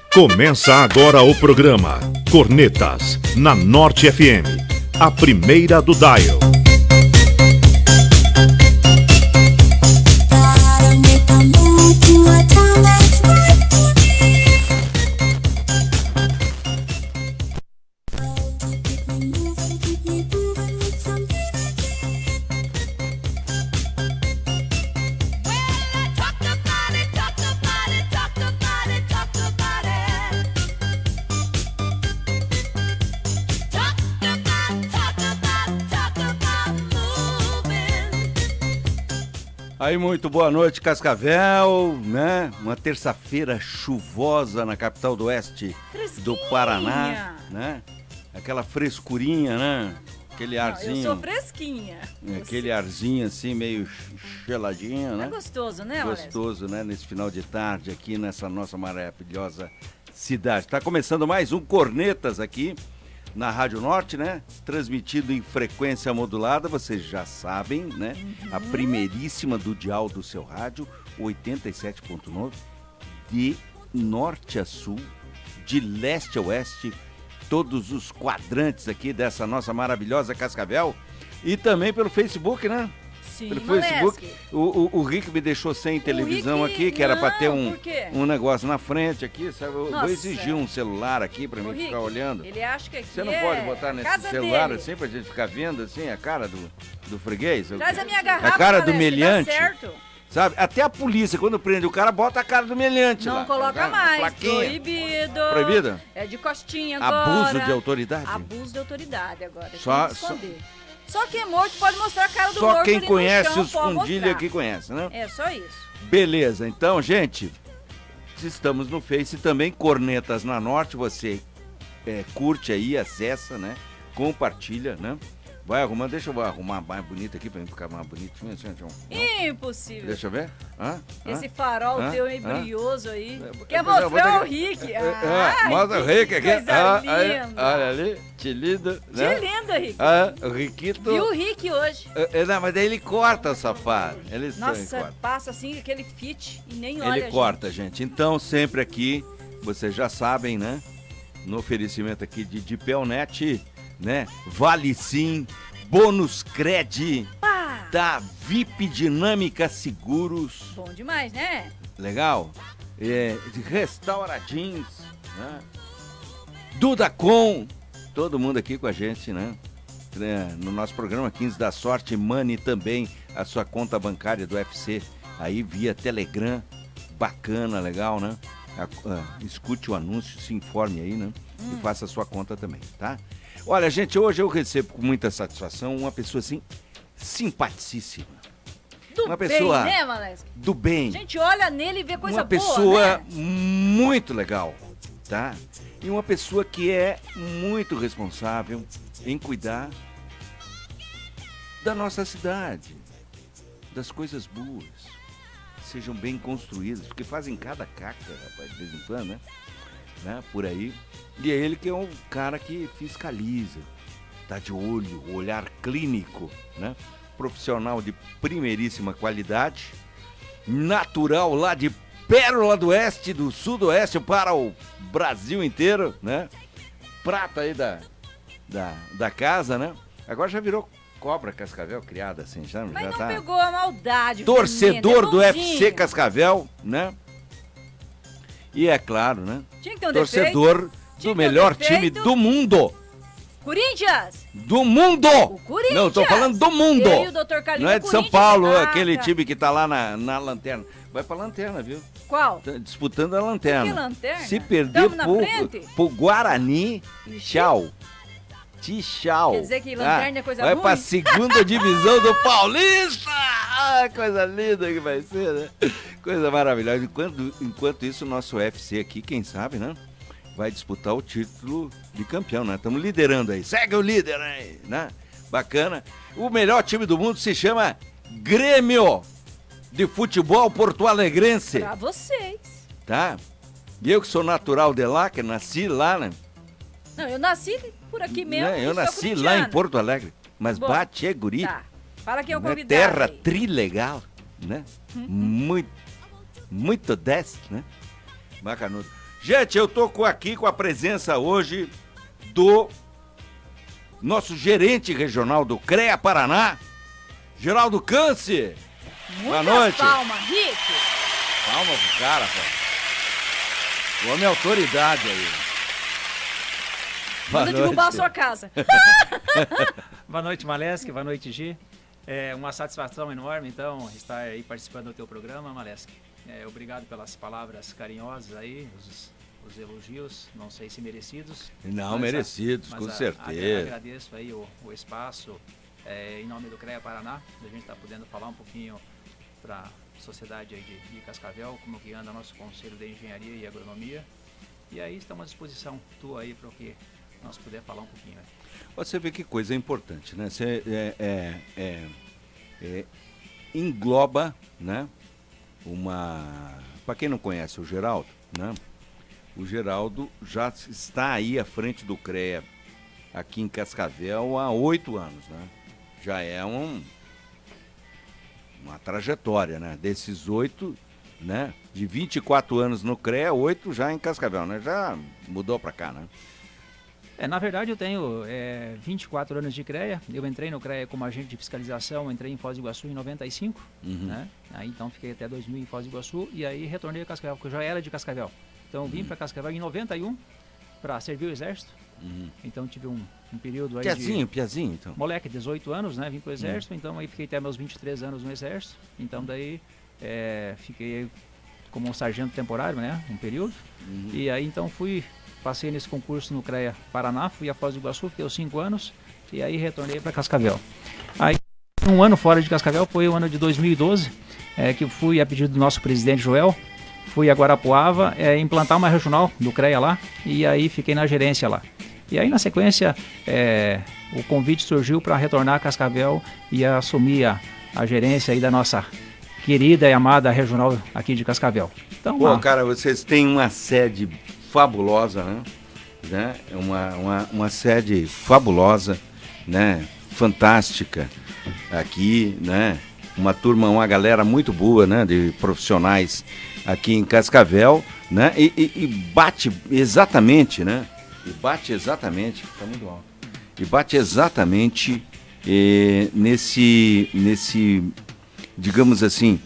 Começa agora o programa Cornetas, na Norte FM, a primeira do dial. Aí, muito boa noite, Cascavel, né? Uma terça-feira chuvosa na capital do oeste do Paraná, né? Aquela frescurinha, né? Aquele arzinho. Eu sou fresquinha. Aquele arzinho assim, meio geladinho, né? É gostoso, né, Gostoso, né? Nesse final de tarde aqui nessa nossa maravilhosa cidade. Tá começando mais um Cornetas aqui na Rádio Norte, né? Transmitido em frequência modulada, vocês já sabem, né? A primeiríssima do dial do seu rádio, 87.9, de norte a sul, de leste a oeste, todos os quadrantes aqui dessa nossa maravilhosa Cascavel. E também pelo Facebook, né? Sim, pelo Facebook. O Rick me deixou sem televisão aqui, que era para ter um negócio na frente aqui, sabe? Eu vou exigir um celular aqui para mim ficar olhando. Ele acha que aqui Você não pode botar nesse celular dele, assim, pra gente ficar vendo assim a cara do freguês? Traz a minha garrafa, a cara do meliante. Certo. Sabe? Até a polícia, quando prende o cara, bota a cara do meliante lá. Não coloca mais. Plaquinha. Proibido. Proibido? É de costinha agora. Abuso de autoridade? Abuso de autoridade agora. Só quem é morto pode mostrar a cara do morto. Só quem conhece chão, os fundilhos aqui conhece, né? É, só isso. Beleza, então, gente, estamos no Face também, Cornetas na Norte, você curte aí, acessa, né? Compartilha, né? Vai arrumando, deixa eu arrumar mais bonito aqui pra mim ficar mais bonitinho. Impossível. Deixa eu ver. Esse farol teu brilhoso aí. Quer mostrar o Rick? Mostra o Rick aqui. Olha ali, que lindo. Né? Que lindo, Rick. O Riquito. E o Rick hoje? Não, mas daí ele corta o safado. Nossa, passa assim aquele fit e nem olha. Ele corta, gente. Então, sempre aqui, vocês já sabem, né? No oferecimento aqui de Dipelnet, né? Vale Sim, Bônus Cred, da VIP Dinâmica Seguros. Bom demais, né? Legal. Restauradins, né? Dudacom, todo mundo aqui com a gente, né? No nosso programa 15 da Sorte, Money também, a sua conta bancária do UFC, aí via Telegram, bacana, legal, né? Escute o anúncio, se informe aí, né? E faça a sua conta também, tá? Olha, gente, hoje eu recebo com muita satisfação uma pessoa, assim, simpaticíssima. Uma pessoa bem, né, Valesca? Do bem. A gente olha nele e vê coisa boa, uma pessoa né? muito legal, tá? E uma pessoa que é muito responsável em cuidar da nossa cidade, das coisas boas, que sejam bem construídas, porque fazem cada caca, rapaz, de vez em quando, né? Por aí. E é ele que é um cara que fiscaliza, tá de olho, olhar clínico, né? Profissional de primeiríssima qualidade, natural lá de Pérola do Oeste, do Sudoeste para o Brasil inteiro, né? Prata aí da casa, né? Agora já virou cobra Cascavel criada assim, já não tá. Pegou a maldade. Torcedor do UFC Cascavel, né? E é claro, né? Tinha que ter um torcedor do melhor time do mundo. Corinthians! Do mundo! O Corinthians! Não, tô falando do mundo! Eu e o Dr. Carlinhos. Não é de São Paulo, aquele time que tá lá na lanterna. Vai pra lanterna, viu? Qual? Tá disputando a lanterna. Que lanterna? Se perder pro Guarani, tchau. Tchau. Quer dizer que lanterna é coisa vai ruim? Pra segunda divisão do Paulista! Coisa linda que vai ser, né? Coisa maravilhosa. Enquanto isso, o nosso UFC aqui, quem sabe, né? Vai disputar o título de campeão, né? Estamos liderando aí. Segue o líder aí, né? Bacana. O melhor time do mundo se chama Grêmio de Futebol Porto-Alegrense. Pra vocês. Tá? E eu que sou natural de lá, que nasci lá, né? Não, eu nasci por aqui mesmo. Eu nasci lá em Porto Alegre. Mas bate é guri. Tá. Fala quem é o convidado. Terra aí. trilegal, né? Muito 10, né? Bacanudo. Gente, eu tô aqui com a presença hoje do nosso gerente regional do CREA Paraná, Geraldo Câncer. Boa noite. Palmas, Rick. Palma pro cara, pô. O homem é autoridade aí. Manda derrubar a sua casa. Boa noite, Maleski. Boa noite, Gi. É uma satisfação enorme, então, estar aí participando do teu programa, Maleski. Obrigado pelas palavras carinhosas aí, os elogios, não sei se merecidos. Não, merecidos, com certeza. Agradeço aí o espaço em nome do CREA Paraná, a gente está podendo falar um pouquinho para a sociedade aí de Cascavel, como que anda nosso Conselho de Engenharia e Agronomia. E aí estamos à disposição, tu aí, para o que nós puder falar um pouquinho. Você vê que coisa importante, né? Você engloba, né? Para quem não conhece o Geraldo, né? O Geraldo já está aí à frente do CREA aqui em Cascavel há 8 anos, né? Já é uma trajetória, né? Desses 8, né? De 24 anos no CREA, 8 já em Cascavel, né? Já mudou para cá, né? Na verdade, eu tenho 24 anos de CREA. Eu entrei no CREA como agente de fiscalização, entrei em Foz do Iguaçu em 95, né? Aí então fiquei até 2000 em Foz do Iguaçu e aí retornei a Cascavel, porque eu já era de Cascavel. Então eu vim para Cascavel em 91 para servir o Exército. Então tive um período aí Piazinho, então. Moleque, 18 anos, né? Vim para o Exército, então aí fiquei até meus 23 anos no Exército. Então daí fiquei como um sargento temporário, né? Um período. E aí então passei nesse concurso no CREA Paraná, fui a Foz do Iguaçu, fiquei 5 anos e aí retornei para Cascavel. Aí um ano fora de Cascavel foi o ano de 2012, que fui a pedido do nosso presidente Joel, fui a Guarapuava implantar uma regional do CREA lá e aí fiquei na gerência lá. E aí na sequência o convite surgiu para retornar a Cascavel e assumir a gerência aí da nossa querida e amada regional aqui de Cascavel. Então, cara, vocês têm uma sede fabulosa, né? Uma sede fabulosa, né? Fantástica aqui, né? Uma galera muito boa, né? De profissionais aqui em Cascavel, né? E bate exatamente, né? Tá muito alto. E bate exatamente nesse, digamos assim,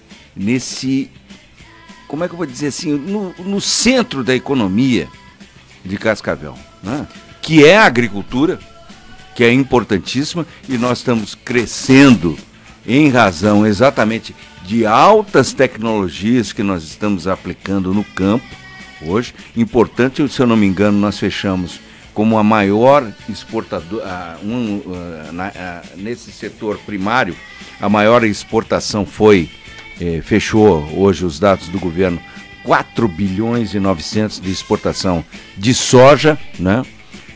como é que eu vou dizer assim, no centro da economia de Cascavel, né? Que é a agricultura, que é importantíssima, e nós estamos crescendo em razão exatamente de altas tecnologias que nós estamos aplicando no campo hoje. Importante, se eu não me engano, nós fechamos como a maior exportadora, nesse setor primário, a maior exportação fechou hoje os dados do governo, 4 bilhões e 900 de exportação de soja, né?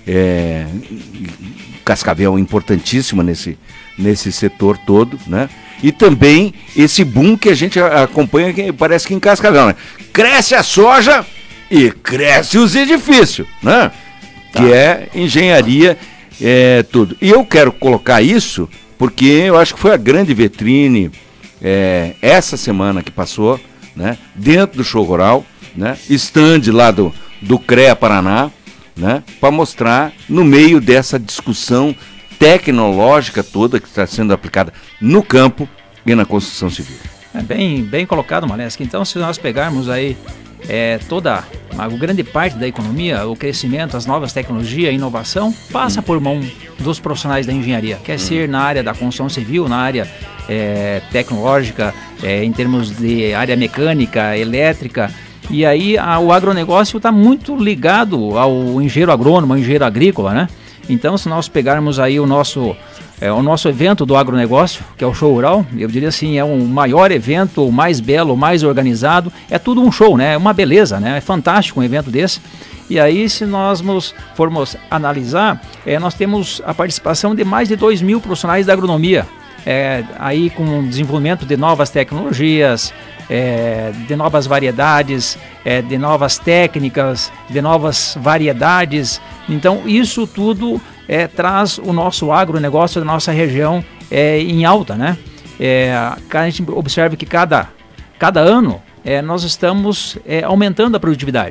Cascavel importantíssima nesse setor todo, né? E também esse boom que a gente acompanha, que parece que em Cascavel, né? Cresce a soja e cresce os edifícios, né? Tá. Que é engenharia, tudo. E eu quero colocar isso porque eu acho que foi a grande vitrine essa semana que passou, né? Dentro do show rural, né? Stand lá do CREA Paraná, né? Para mostrar no meio dessa discussão tecnológica toda que está sendo aplicada no campo e na construção civil. Bem colocado, Maleski. Então, se nós pegarmos aí toda a grande parte da economia, o crescimento, as novas tecnologias, a inovação, passa por mão dos profissionais da engenharia. Quer ser na área da construção civil, na área tecnológica, em termos de área mecânica, elétrica. E aí o agronegócio está muito ligado ao engenheiro agrônomo, ao engenheiro agrícola, né? Então, se nós pegarmos aí o nosso evento do agronegócio, que é o Show Rural, eu diria assim, é o maior evento, o mais belo, o mais organizado, é tudo um show, né? É uma beleza, né? É fantástico um evento desse. E aí, se nós formos analisar, nós temos a participação de mais de 2.000 profissionais da agronomia, aí com o desenvolvimento de novas tecnologias, de novas variedades, de novas técnicas, de novas variedades. Então, isso tudo traz o nosso agronegócio da nossa região em alta, né? A gente observa que cada ano nós estamos aumentando a produtividade.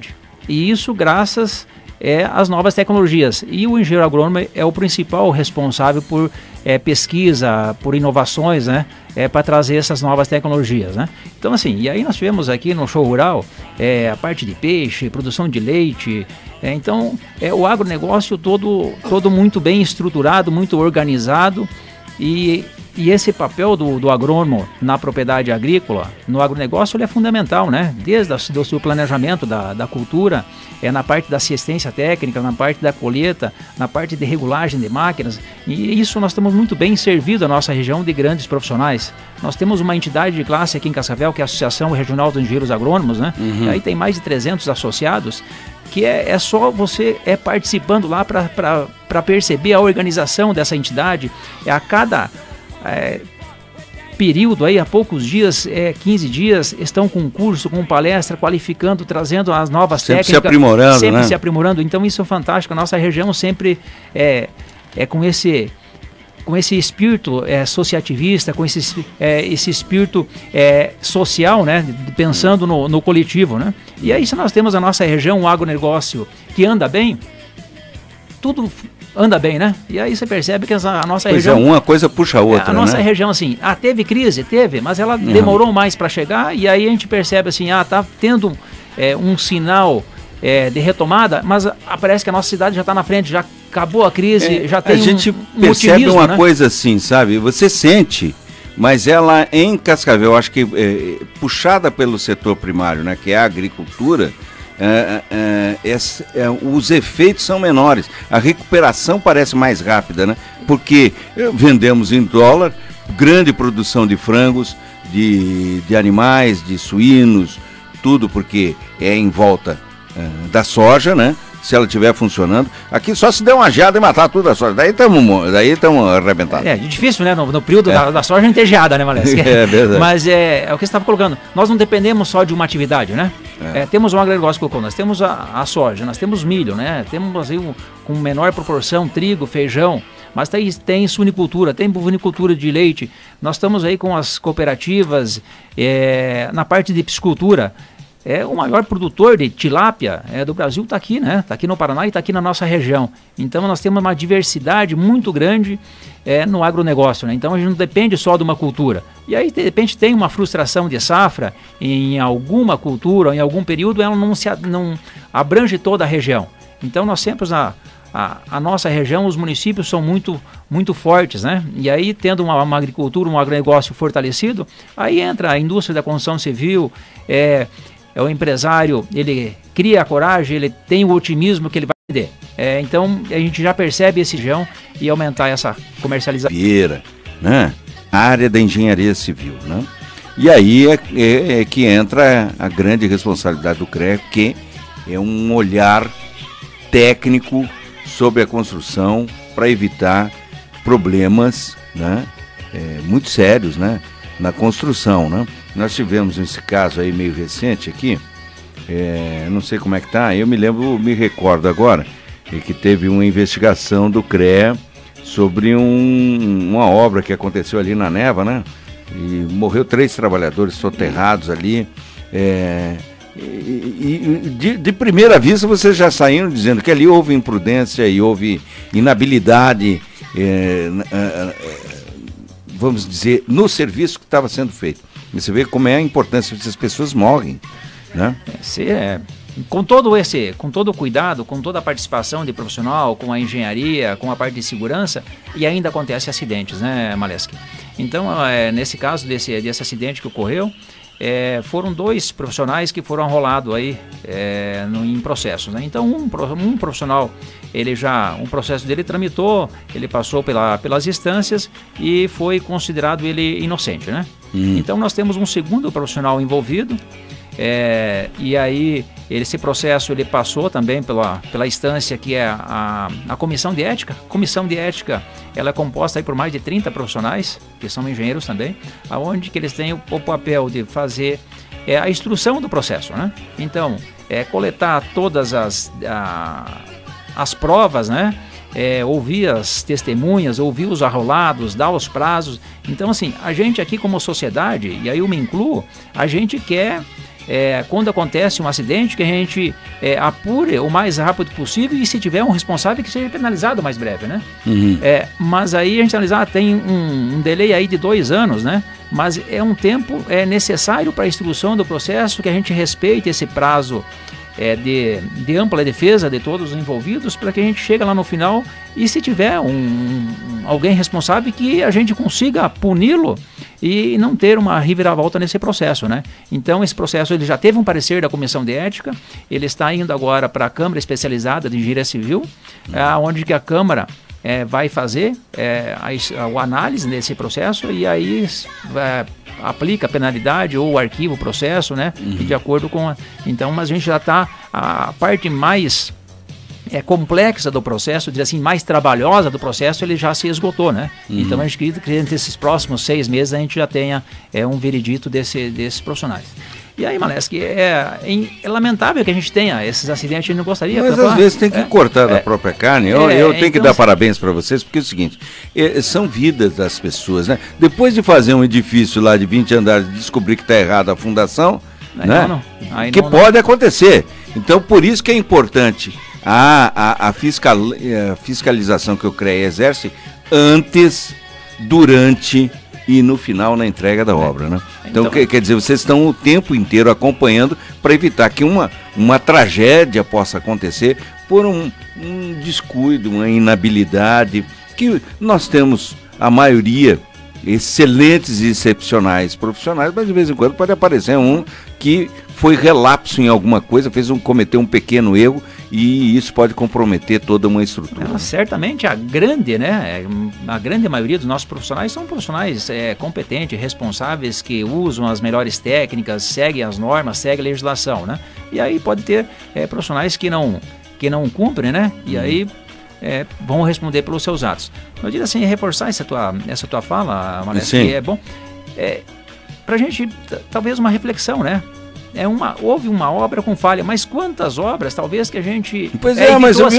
E isso graças às novas tecnologias. E o engenheiro agrônomo é o principal responsável por pesquisa, por inovações, né? Para trazer essas novas tecnologias, né? Então, assim, e aí nós tivemos aqui no Show Rural a parte de peixe, produção de leite. Então, o agronegócio todo muito bem estruturado, muito organizado. E esse papel do agrônomo na propriedade agrícola, no agronegócio, ele é fundamental, né? Desde o seu planejamento da cultura, na parte da assistência técnica, na parte da colheita, na parte de regulagem de máquinas. E isso nós estamos muito bem servido a nossa região de grandes profissionais. Nós temos uma entidade de classe aqui em Cascavel, que é a Associação Regional dos Engenheiros Agrônomos, né? E aí tem mais de 300 associados, que é só você participando lá para perceber a organização dessa entidade. A cada período, aí, há poucos dias, 15 dias, estão com curso, com palestra, qualificando, trazendo as novas técnicas. Sempre se aprimorando, sempre, né? se aprimorando. Então isso é fantástico. A nossa região sempre com esse espírito associativista, com esse espírito social, né, pensando no coletivo, né? E aí, se nós temos a nossa região, um agronegócio que anda bem, tudo anda bem, né? E aí você percebe que a nossa região... uma coisa puxa a outra, a nossa né? região, assim, teve crise? Teve, mas ela demorou mais para chegar, e aí a gente percebe assim, tá tendo um sinal de retomada, mas parece que a nossa cidade já está na frente, já acabou a crise, já tem a gente um percebe otimismo, uma né? coisa assim, sabe? Você sente, mas ela em Cascavel, acho que puxada pelo setor primário, né, que é a agricultura, os efeitos são menores. A recuperação parece mais rápida, né? Porque vendemos em dólar, grande produção de frangos, de animais, de suínos, tudo porque é em volta da soja, né? Se ela estiver funcionando. Aqui só se der uma geada e matar tudo a soja. Daí estamos arrebentados. É difícil, né? No período da soja não ter geada, né, Maleschi? É verdade. Mas é o que você estava colocando. Nós não dependemos só de uma atividade, né? Temos um agronegócio colocou, nós temos a soja, nós temos milho, né? Temos aí com menor proporção trigo, feijão. Mas tem suinicultura, tem bovinicultura de leite. Nós estamos aí com as cooperativas na parte de piscicultura. O maior produtor de tilápia do Brasil está aqui, né? Está aqui no Paraná e está aqui na nossa região. Então nós temos uma diversidade muito grande no agronegócio, né? Então a gente não depende só de uma cultura. E aí de repente tem uma frustração de safra em alguma cultura, em algum período, ela não abrange toda a região. Então nós sempre a nossa região, os municípios são muito, muito fortes, né? E aí, tendo uma agricultura, um agronegócio fortalecido, aí entra a indústria da construção civil, o empresário, ele cria a coragem, ele tem o otimismo que ele vai vender. Então, a gente já percebe esse região e aumentar essa comercialização. Né? A área da engenharia civil, né? E aí é que entra a grande responsabilidade do CREA, que é um olhar técnico sobre a construção para evitar problemas, né, muito sérios, né, na construção, né? Nós tivemos esse caso aí meio recente aqui, não sei como é que tá, eu me recordo agora, que teve uma investigação do CREA sobre uma obra que aconteceu ali na Neva, né? E morreu 3 trabalhadores soterrados ali, de primeira vista vocês já saíram dizendo que ali houve imprudência e houve inabilidade, vamos dizer, no serviço que estava sendo feito. E você vê como é a importância que as pessoas morrem, né? Com todo o cuidado, com toda a participação de profissional, com a engenharia, com a parte de segurança, e ainda acontece acidentes, né, Maleschi? Então, nesse caso desse acidente que ocorreu, foram 2 profissionais que foram arrolados aí em processos, né? Então um profissional, um processo dele tramitou, ele passou pelas instâncias e foi considerado ele inocente, né? Então nós temos um segundo profissional envolvido, e aí esse processo ele passou também pela instância que é a comissão de ética. A comissão de ética, ela é composta aí por mais de 30 profissionais, que são engenheiros também, aonde que eles têm o papel de fazer a instrução do processo, né? Então, coletar todas as provas, né? Ouvir as testemunhas, ouvir os arrolados, dar os prazos. Então, assim, a gente aqui como sociedade, e aí eu me incluo, a gente quer quando acontece um acidente, que a gente apure o mais rápido possível, e se tiver um responsável, que seja penalizado o mais breve, né? Mas aí a gente analisar, tem um delay aí de 2 anos, né? Mas é um tempo necessário para a instrução do processo, que a gente respeite esse prazo de ampla defesa de todos os envolvidos, para que a gente chegue lá no final, e se tiver alguém responsável, que a gente consiga puni-lo e não ter uma reviravolta nesse processo, né? Então esse processo ele já teve um parecer da Comissão de Ética, ele está indo agora para a Câmara Especializada de Engenharia Civil, onde que a Câmara vai fazer a análise desse processo, e aí aplica a penalidade ou arquiva o processo, né? E de acordo com então, mas a gente já está, a parte mais complexa do processo, dizer assim, mais trabalhosa do processo, ele já se esgotou, né? Então a gente acredita que entre esses próximos 6 meses a gente já tenha um veredito desses profissionais. E aí, Maleski, é lamentável que a gente tenha esses acidentes, a gente não gostaria. Mas às vezes tem que cortar da própria carne. Eu tenho que dar parabéns para vocês, porque é o seguinte, são vidas das pessoas, né? Depois de fazer um edifício lá de 20 andares e descobrir que está errada a fundação, né? Pode acontecer. Então, por isso que é importante a fiscalização que o CREA exerce antes, durante e no final na entrega da obra, né? Então quer dizer, vocês estão o tempo inteiro acompanhando para evitar que uma tragédia possa acontecer por um descuido, uma inabilidade, que nós temos a maioria excelentes e excepcionais profissionais, mas de vez em quando pode aparecer um que foi relapso em alguma coisa, cometeu um pequeno erro, e isso pode comprometer toda uma estrutura. Certamente a grande maioria dos nossos profissionais são profissionais competentes, responsáveis, que usam as melhores técnicas, seguem as normas, seguem a legislação, né? E aí pode ter profissionais que não cumprem, né? E aí vão responder pelos seus atos. Eu diria assim, reforçar essa tua fala, Maleski, que é bom, pra gente, talvez uma reflexão, né? Houve uma obra com falha, mas quantas obras, talvez, que a gente... Pois mas pois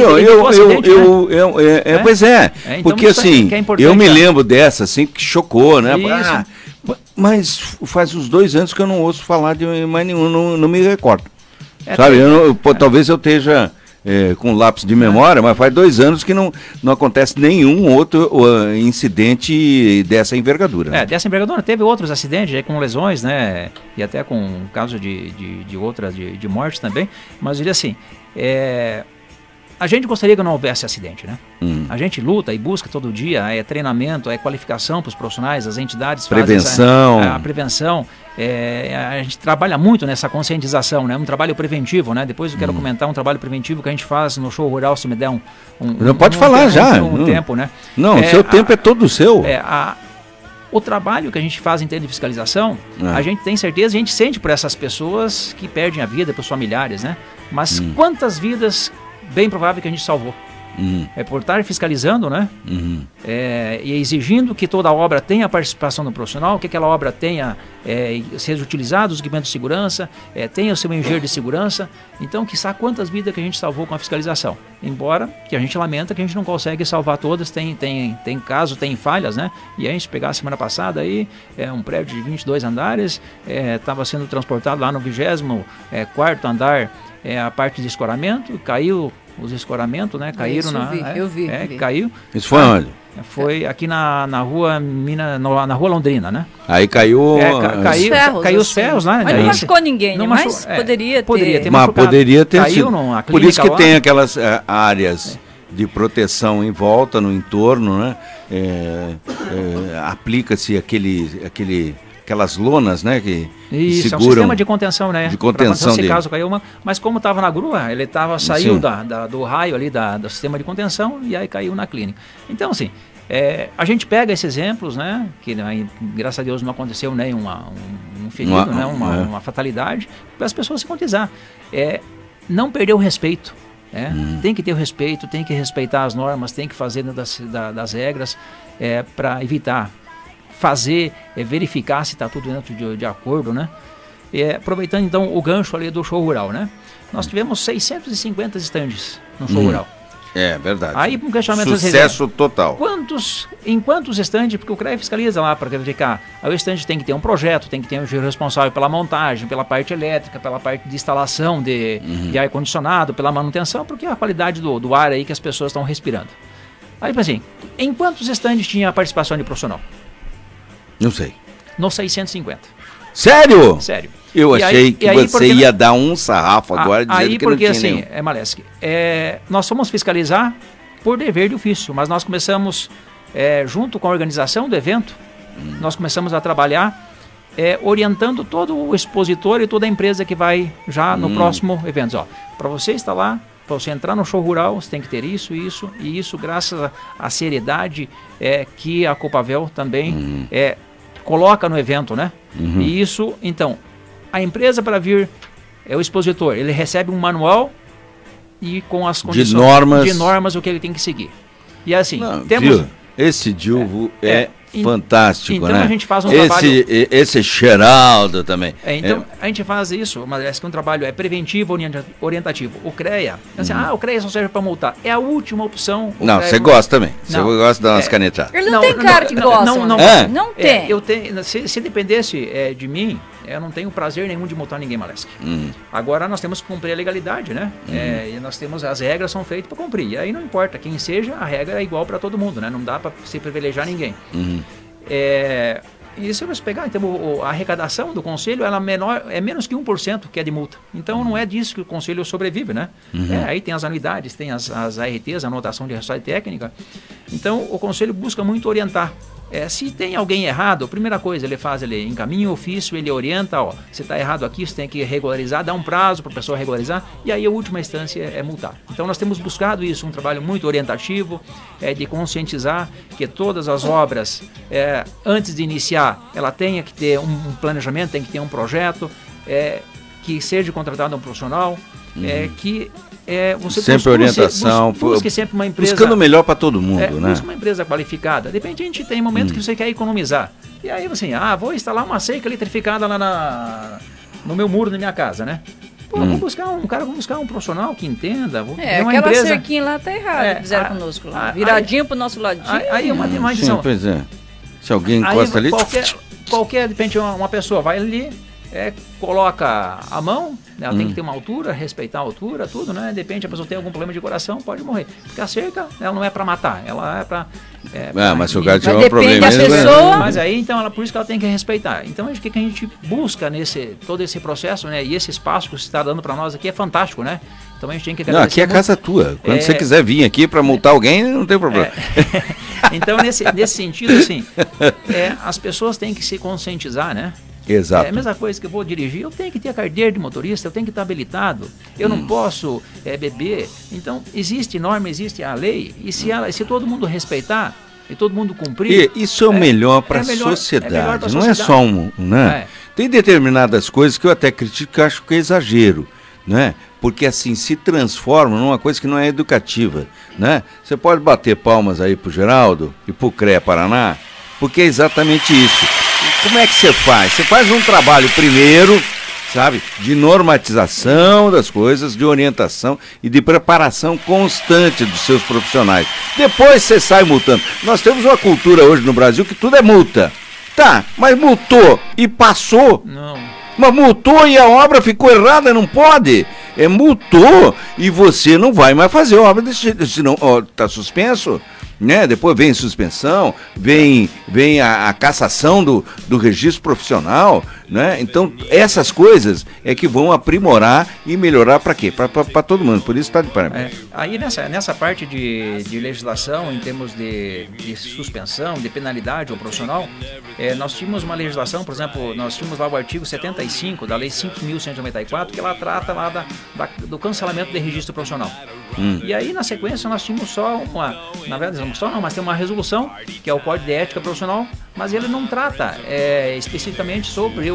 então, porque assim, eu me lembro dessa, assim, que chocou, né? Mas faz uns 2 anos que eu não ouço falar de mais nenhum, não me recordo. Sabe, talvez eu esteja com lápis de memória, mas faz 2 anos que não acontece nenhum outro incidente dessa envergadura. Né? Dessa envergadura. Teve outros acidentes com lesões, né? E até com caso de morte também. Mas eu diria assim, a gente gostaria que não houvesse acidente, né? A gente luta e busca todo dia, treinamento, qualificação para os profissionais, as entidades prevenção. Fazem a prevenção. A gente trabalha muito nessa conscientização, né? Um trabalho preventivo, né? Depois eu quero comentar um trabalho preventivo que a gente faz no show rural, se me der não pode falar já. Tempo, né? Não, o seu tempo é todo seu. O trabalho que a gente faz em termos de fiscalização, a gente tem certeza, a gente sente por essas pessoas que perdem a vida, pelos familiares, né? Mas quantas vidas bem provável que a gente salvou? Por estar fiscalizando, né? E exigindo que toda a obra tenha a participação do profissional, que aquela obra tenha, seja utilizado os equipamentos de segurança, tenha o seu engenheiro de segurança. Então, quiçá quantas vidas que a gente salvou com a fiscalização. Embora que a gente lamenta que a gente não consegue salvar todas, tem casos, tem falhas, né? E a gente pegar a semana passada aí, um prédio de 22 andares, estava sendo transportado lá no 24º andar, a parte de escoramento, caiu os escoramentos, né? Caíram eu vi. Caiu. Isso foi onde? Foi aqui na rua na rua Londrina, né? Aí caiu... Caiu os ferros, né? Mas não machucou ninguém, mas poderia ter mas poderia ter caiu sido. Numa por isso que lá. Tem aquelas áreas de proteção em volta, no entorno, né? Aplica-se aquelas lonas, né, que isso, seguram... é um sistema de contenção, né? De contenção dele. Caso caiu mas como estava na grua, ele saiu do raio ali do sistema de contenção, e aí caiu na clínica. Então, assim, a gente pega esses exemplos, né, que graças a Deus não aconteceu nem um ferido, né, uma fatalidade, para as pessoas se conscientizar. Não perder o respeito. Tem que ter o respeito, tem que respeitar as normas, tem que fazer das regras para evitar verificar se está tudo dentro de acordo, né? Aproveitando então o gancho ali do show rural, né? Nós tivemos 650 estandes no show rural. É verdade. Aí um questionamento... Sucesso total. Em quantos estandes, porque o CREA fiscaliza lá para verificar, aí o estande tem que ter um projeto, tem que ter um responsável pela montagem, pela parte elétrica, pela parte de instalação de ar-condicionado, pela manutenção, porque é a qualidade do ar aí que as pessoas estão respirando. Aí, assim, em quantos estandes tinha a participação de profissional? Não sei. No 650. Sério? Sério. Eu achei que você ia dar um sarrafo agora dizendo aí, que não tinha assim, nenhum. Maleschi, nós fomos fiscalizar por dever de ofício, mas nós começamos, junto com a organização do evento, nós começamos a trabalhar orientando todo o expositor e toda a empresa que vai já no próximo evento. Para você instalar, para você entrar no show rural, você tem que ter isso, isso e isso, graças à seriedade que a Copavel também coloca no evento, né? E isso, então, a empresa para vir, o expositor, ele recebe um manual e com as condições de normas o que ele tem que seguir. E assim, temos... Esse Dilvo é fantástico, então, né? Então a gente faz um trabalho... Esse Geraldo também. Então a gente faz isso, mas um trabalho preventivo, orientativo. O CREA, assim, o CREA só serve para multar. É a última opção. Não, você gosta também. Você gosta de dar umas canetadas. Ele não tem cara que gosta. Não tem. Eu tenho, se dependesse de mim, eu não tenho prazer nenhum de multar ninguém, Maleschi. Agora nós temos que cumprir a legalidade, né? E nós temos, as regras são feitas para cumprir. E aí não importa quem seja, a regra é igual para todo mundo, né? Não dá para se privilegiar ninguém. E se você pegar, então, a arrecadação do conselho, ela é menos que 1% que é de multa. Então não é disso que o conselho sobrevive, né? Aí tem as anuidades, tem as ARTs, a anotação de resultado técnica. Então o conselho busca muito orientar. Se tem alguém errado, a primeira coisa ele encaminha o ofício, ele orienta, você está errado aqui, você tem que regularizar, dá um prazo para a pessoa regularizar, e aí a última instância é multar. Então nós temos buscado isso, um trabalho muito orientativo, de conscientizar que todas as obras, antes de iniciar, ela tenha que ter um planejamento, tem que ter um projeto, que seja contratado um profissional, que... você sempre orientação, busque sempre uma empresa... Buscando o melhor para todo mundo, né? Busque uma empresa qualificada. De repente a gente tem momentos que você quer economizar. E aí assim, vou instalar uma cerca eletrificada lá no meu muro da minha casa, né? Vou buscar um profissional que entenda. Aquela empresa... cerquinha lá tá errada, fizeram conosco lá. Viradinho pro nosso ladinho. Aí uma dimensão. Pois é. Se alguém encosta ali... Qualquer, de repente, uma pessoa vai ali, coloca a mão, ela tem que ter uma altura, respeitar a altura, tudo, né? De repente a pessoa tem algum problema de coração, pode morrer. Porque a cerca, ela não é para matar, ela é para... mas se o cara tiver um problema... Da pessoa... Mas aí, então, por isso que ela tem que respeitar. Então, o que a gente busca todo esse processo, né? E esse espaço que você está dando para nós aqui é fantástico, né? Então a gente tem que agradecer. Não, aqui é a casa tua. Quando você quiser vir aqui para multar alguém, não tem problema. Então, nesse sentido, assim, as pessoas têm que se conscientizar, né? Exato. É a mesma coisa que eu vou dirigir, eu tenho que ter a carteira de motorista, eu tenho que estar habilitado, eu não posso beber. Então, existe norma, existe a lei, e se todo mundo respeitar e todo mundo cumprir... Isso é o melhor para a sociedade, não é só né? Tem determinadas coisas que eu até critico, que eu acho que é exagero, né? Porque assim, se transforma numa coisa que não é educativa, né? Você pode bater palmas aí pro Geraldo e pro CREA Paraná, porque é exatamente isso. Como é que você faz? Você faz um trabalho primeiro, sabe, de normatização das coisas, de orientação e de preparação constante dos seus profissionais. Depois você sai multando. Nós temos uma cultura hoje no Brasil que tudo é multa. Tá, mas multou e passou. Não. Mas multou e a obra ficou errada, não pode. Multou e você não vai mais fazer obra desse jeito, senão tá suspenso. Né? Depois vem suspensão, vem a cassação do registro profissional, né? Então essas coisas é que vão aprimorar e melhorar para quê? Para todo mundo, por isso está de parabéns. Aí nessa parte de legislação, em termos de suspensão, de penalidade ao profissional, nós tínhamos uma legislação, por exemplo, nós tínhamos lá o artigo 75 da Lei 5.194, que ela trata lá do cancelamento de registro profissional. E aí na sequência nós tínhamos só na verdade mas tem uma resolução, que é o Código de Ética Profissional, mas ele não trata especificamente sobre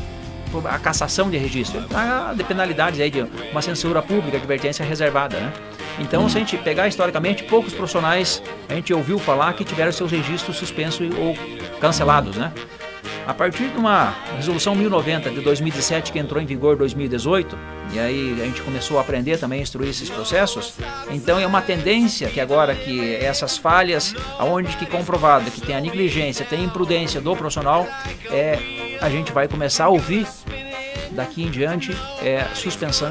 a cassação de registro. Ele trata de penalidades aí, de uma censura pública, advertência reservada, né? Então, se a gente pegar historicamente, poucos profissionais a gente ouviu falar que tiveram seus registros suspensos ou cancelados, né? A partir de uma resolução 1090 de 2017 que entrou em vigor em 2018, e aí a gente começou a aprender também a instruir esses processos, então é uma tendência que agora que essas falhas, aonde que comprovado que tem a negligência, tem a imprudência do profissional, a gente vai começar a ouvir daqui em diante suspensão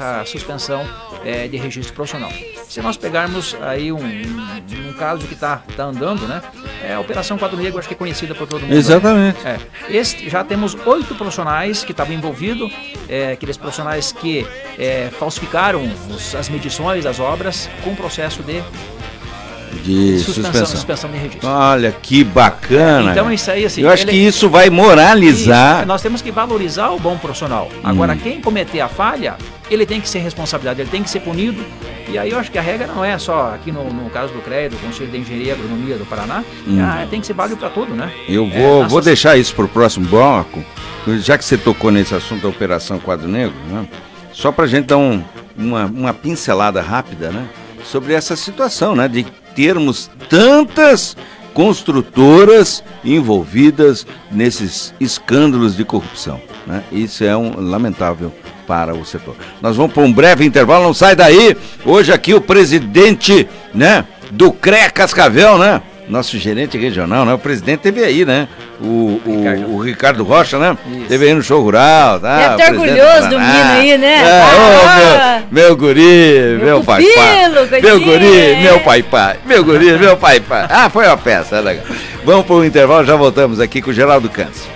de registro profissional. Se nós pegarmos aí um caso que está andando, né? A Operação Quadro Negro, acho que é conhecida por todo mundo. Exatamente. Né? Já temos 8 profissionais que estavam envolvidos, aqueles profissionais que falsificaram as medições das obras com processo de suspensão de registro. Olha que bacana. Então isso aí, assim, eu acho que isso vai moralizar. Nós temos que valorizar o bom profissional. Agora, quem cometer a falha, ele tem que ser responsabilizado, ele tem que ser punido. E aí eu acho que a regra não é só aqui no caso do CREA, do Conselho de Engenharia e Agronomia do Paraná, tem que ser válido para tudo, né? Eu vou deixar isso para o próximo bloco, já que você tocou nesse assunto da Operação Quadro Negro, né? Só para a gente dar uma pincelada rápida, né? Sobre essa situação, né? De termos tantas construtoras envolvidas nesses escândalos de corrupção, né? Isso é lamentável para o setor. Nós vamos para um breve intervalo, não sai daí. Hoje aqui o presidente, né, do Cascavel, né? Nosso gerente regional, né? O presidente teve aí, né? O Ricardo Rocha, né? Isso. Teve aí no show rural, tá? Deve estar orgulhoso do menino aí, né? Meu guri, meu pai. Meu guri, meu pai. Meu guri, meu pai. Ah, foi uma peça, legal. Vamos para o intervalo, já voltamos aqui com o Geraldo Câncer.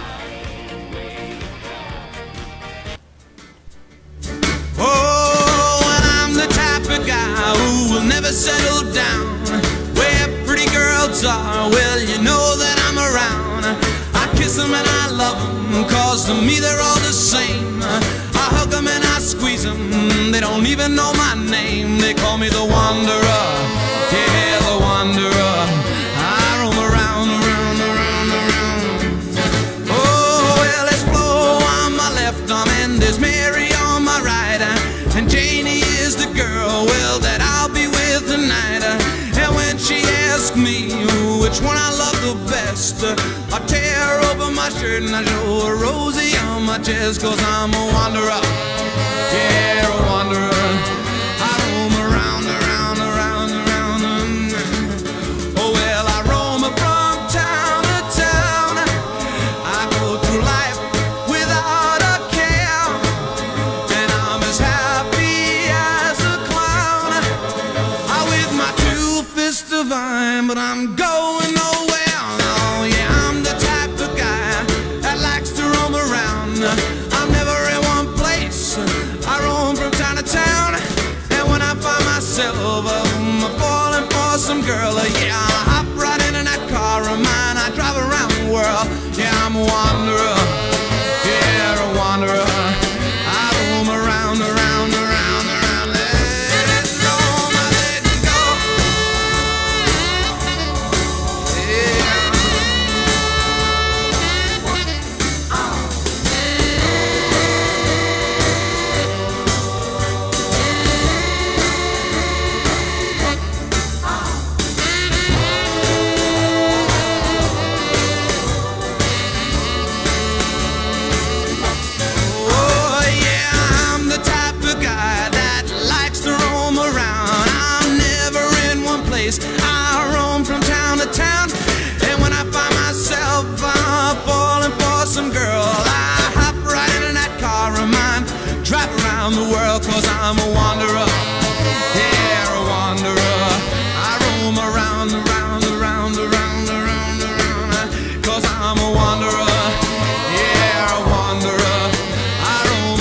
Well, you know that I'm around. I kiss them and I love them, cause to me they're all the same. I hug them and I squeeze them, they don't even know my name. They call me the Wanderer, yeah, the Wanderer. I roam around. Oh, well, there's Flo on my left arm and there's Mary on my right. And Janie is the girl, well, that I'll be with tonight. And when she asks me which one I love the best, I tear open my shirt and I show a Rosie on my chest. Cause I'm a wanderer, yeah, a wanderer. I roam around. Oh well, I roam from town to town. I go through life without a care, and I'm as happy as a clown. I with my 2 fists divine, but I'm going nowhere. No, yeah, I'm the type of guy that likes to roam around. I'm never in one place, I roam from town to town. And when I find myself falling for some girl, yeah, I hop right into that car of mine. I drive around the world, yeah, I'm a wanderer, yeah, a wanderer. I roam around. I roam from town to town, and when I find myself falling for some girl, I hop right into that car of mine, drive around the world, cause I'm a wanderer, yeah, a wanderer. I roam around, cause I'm a wanderer, yeah, a wanderer. I roam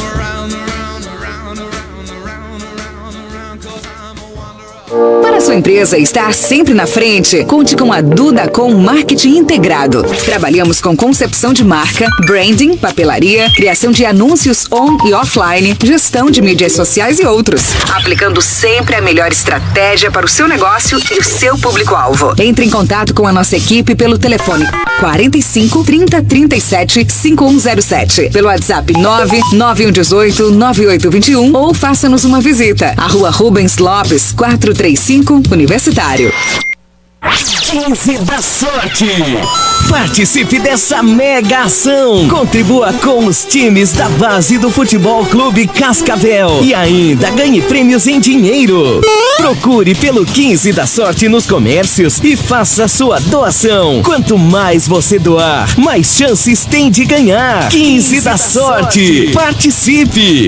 around, cause I'm a wanderer. Para sua empresa estar sempre na frente, conte com a Dudacom Marketing Integrado. Trabalhamos com concepção de marca, branding, papelaria, criação de anúncios on e offline, gestão de mídias sociais e outros. Aplicando sempre a melhor estratégia para o seu negócio e o seu público-alvo. Entre em contato com a nossa equipe pelo telefone 45 30 37 5107, pelo WhatsApp 99118 9821 ou faça-nos uma visita. A Rua Rubens Lopes, 435, Universitário. 15 da sorte. Participe dessa mega ação. Contribua com os times da base do Futebol Clube Cascavel e ainda ganhe prêmios em dinheiro. Procure pelo 15 da sorte nos comércios e faça sua doação. Quanto mais você doar, mais chances tem de ganhar. 15 da sorte. Participe.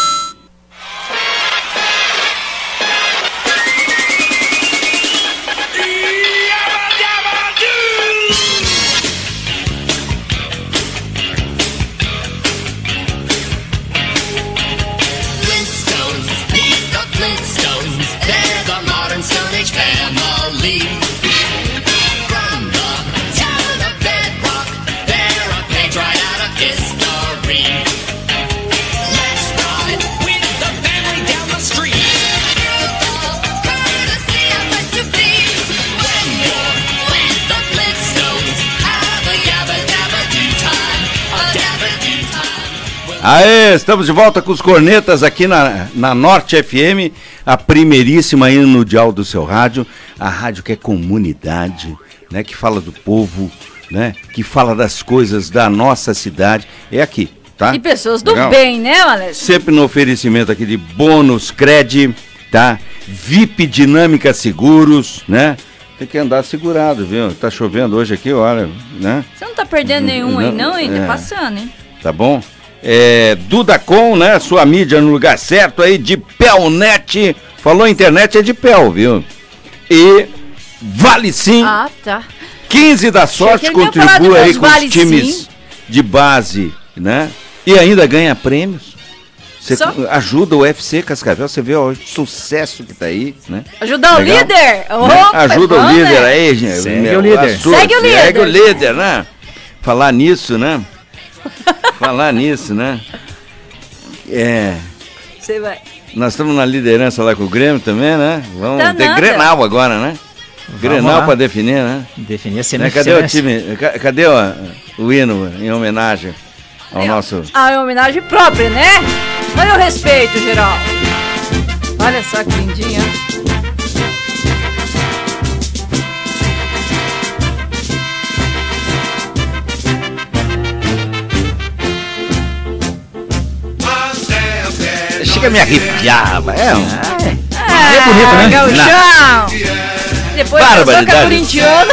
Aê, estamos de volta com os cornetas aqui na Norte FM, a primeiríssima aí no dial do seu rádio, a rádio que é comunidade, né, que fala do povo, né, que fala das coisas da nossa cidade, é aqui, tá? E pessoas do Legal? bem, né, Alex? Sempre no oferecimento aqui de Bônus Cred, tá? VIP Dinâmica Seguros, né? Tem que andar segurado, viu? Tá chovendo hoje aqui, olha, né? Você não tá perdendo nenhum aí não, hein? Tá passando, hein? Tá bom? Dudacom, né? Sua mídia no lugar certo aí, de Pelnet. Falou internet, é de Pel, viu? E Vale Sim. Ah, tá. 15 da sorte, contribua aí com os times de base, né? E ainda ganha prêmios. Você ajuda o UFC Cascavel, você vê o sucesso que tá aí, né? Ajuda o líder! Opa, ajuda o líder aí, gente. Segue o líder. Segue o líder. Segue o líder, né? Falar nisso, né? Falar nisso, né? Você vai. Nós estamos na liderança lá com o Grêmio também, né? Vamos Tá ter nada. Grenal agora, né? Grenal para definir, né? Definir a Né? Cadê o time? Cadê o hino em homenagem ao nosso... Ah, é uma homenagem própria, né? Olha o respeito, geral. Olha só que lindinha. Chega a me arrepiar, é bonito, né? Gauchão! Depois Barbaridade. corintiano.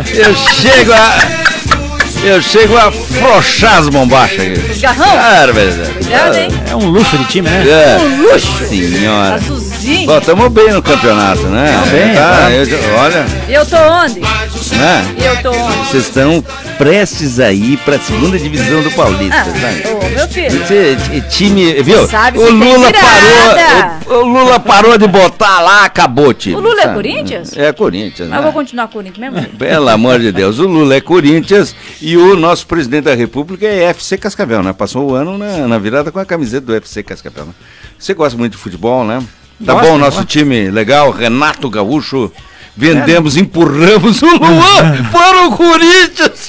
Eu chego a afrouxar as bombachas aqui. Os garrão? Barbaridade. Cuidado, hein? É um luxo de time, né? Um luxo. Senhora. Azulzinho. Bom, estamos bem no campeonato, né? Tamo bem, tá, tá. olha, E eu tô onde? né? E eu tô onde? Vocês estão prestes a ir para a segunda divisão do Paulista, sabe? Ô, meu filho. Esse time, viu? Sabe O que tem Lula virada. parou, o Lula parou de botar lá, acabou o time. O Lula é sabe? Corinthians? É Corinthians, Mas né? eu vou continuar Corinthians mesmo? Pelo amor de Deus, o Lula é Corinthians e o nosso presidente da República é FC Cascavel, né? Passou o ano na virada com a camiseta do FC Cascavel, né? Você gosta muito de futebol, né? Tá Gosto, bom o nosso gosto. time, legal, Renato Gaúcho, vendemos, empurramos o Luan para o Corinthians.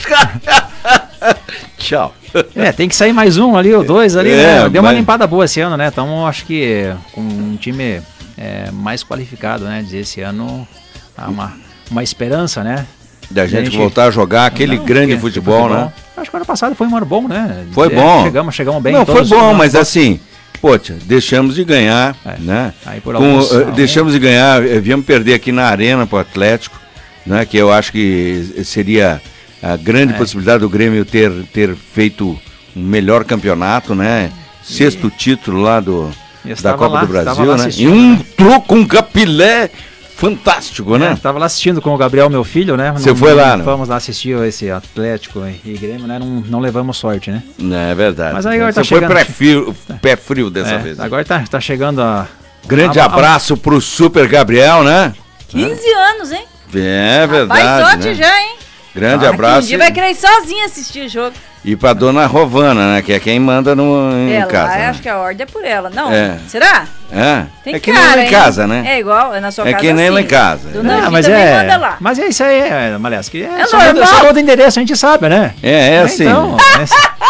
Tchau. Tem que sair mais um ali, ou dois ali, É, né? Deu uma mas- limpada boa esse ano, né? Então acho que com um time mais qualificado, né? Dizer, esse ano há uma esperança, né? Da gente voltar a jogar aquele grande futebol, né? Acho que o ano passado foi um ano bom, né? Foi bom. Chegamos bem. Não, foi todos, bom, né? mas assim, poxa, deixamos de ganhar, né? Aí por alguns- Deixamos de ganhar, viemos perder aqui na Arena pro Atlético, né? Que eu acho que seria a grande possibilidade do Grêmio ter feito um melhor campeonato, né? Sexto título lá da Copa do Brasil, né? E um troco, um capilé fantástico, né? Tava lá assistindo com o Gabriel, meu filho, né? Você foi lá, né? Fomos lá assistir esse Atlético e Grêmio, né? Não levamos sorte, né? É verdade. Mas aí agora Você tá foi chegando. pé frio dessa vez. Agora tá chegando a... Grande abraço pro Super Gabriel, né? 15 anos, hein? É verdade. Paisote né? já, hein? Grande Um abraço. dia vai querer ir sozinho assistir o jogo. E pra dona Rovana, né? Que é quem manda em casa. Lá, né? acho que a ordem é por ela. Não? É. Será? Tem Tem que cara, nem lá em hein? casa, né? É igual, é na sua É casa que nem assim. lá em casa. Dona Angie mas também manda lá. Mas é isso aí, Malesque. É só normal. muda o endereço, a gente sabe, né? É assim. Então,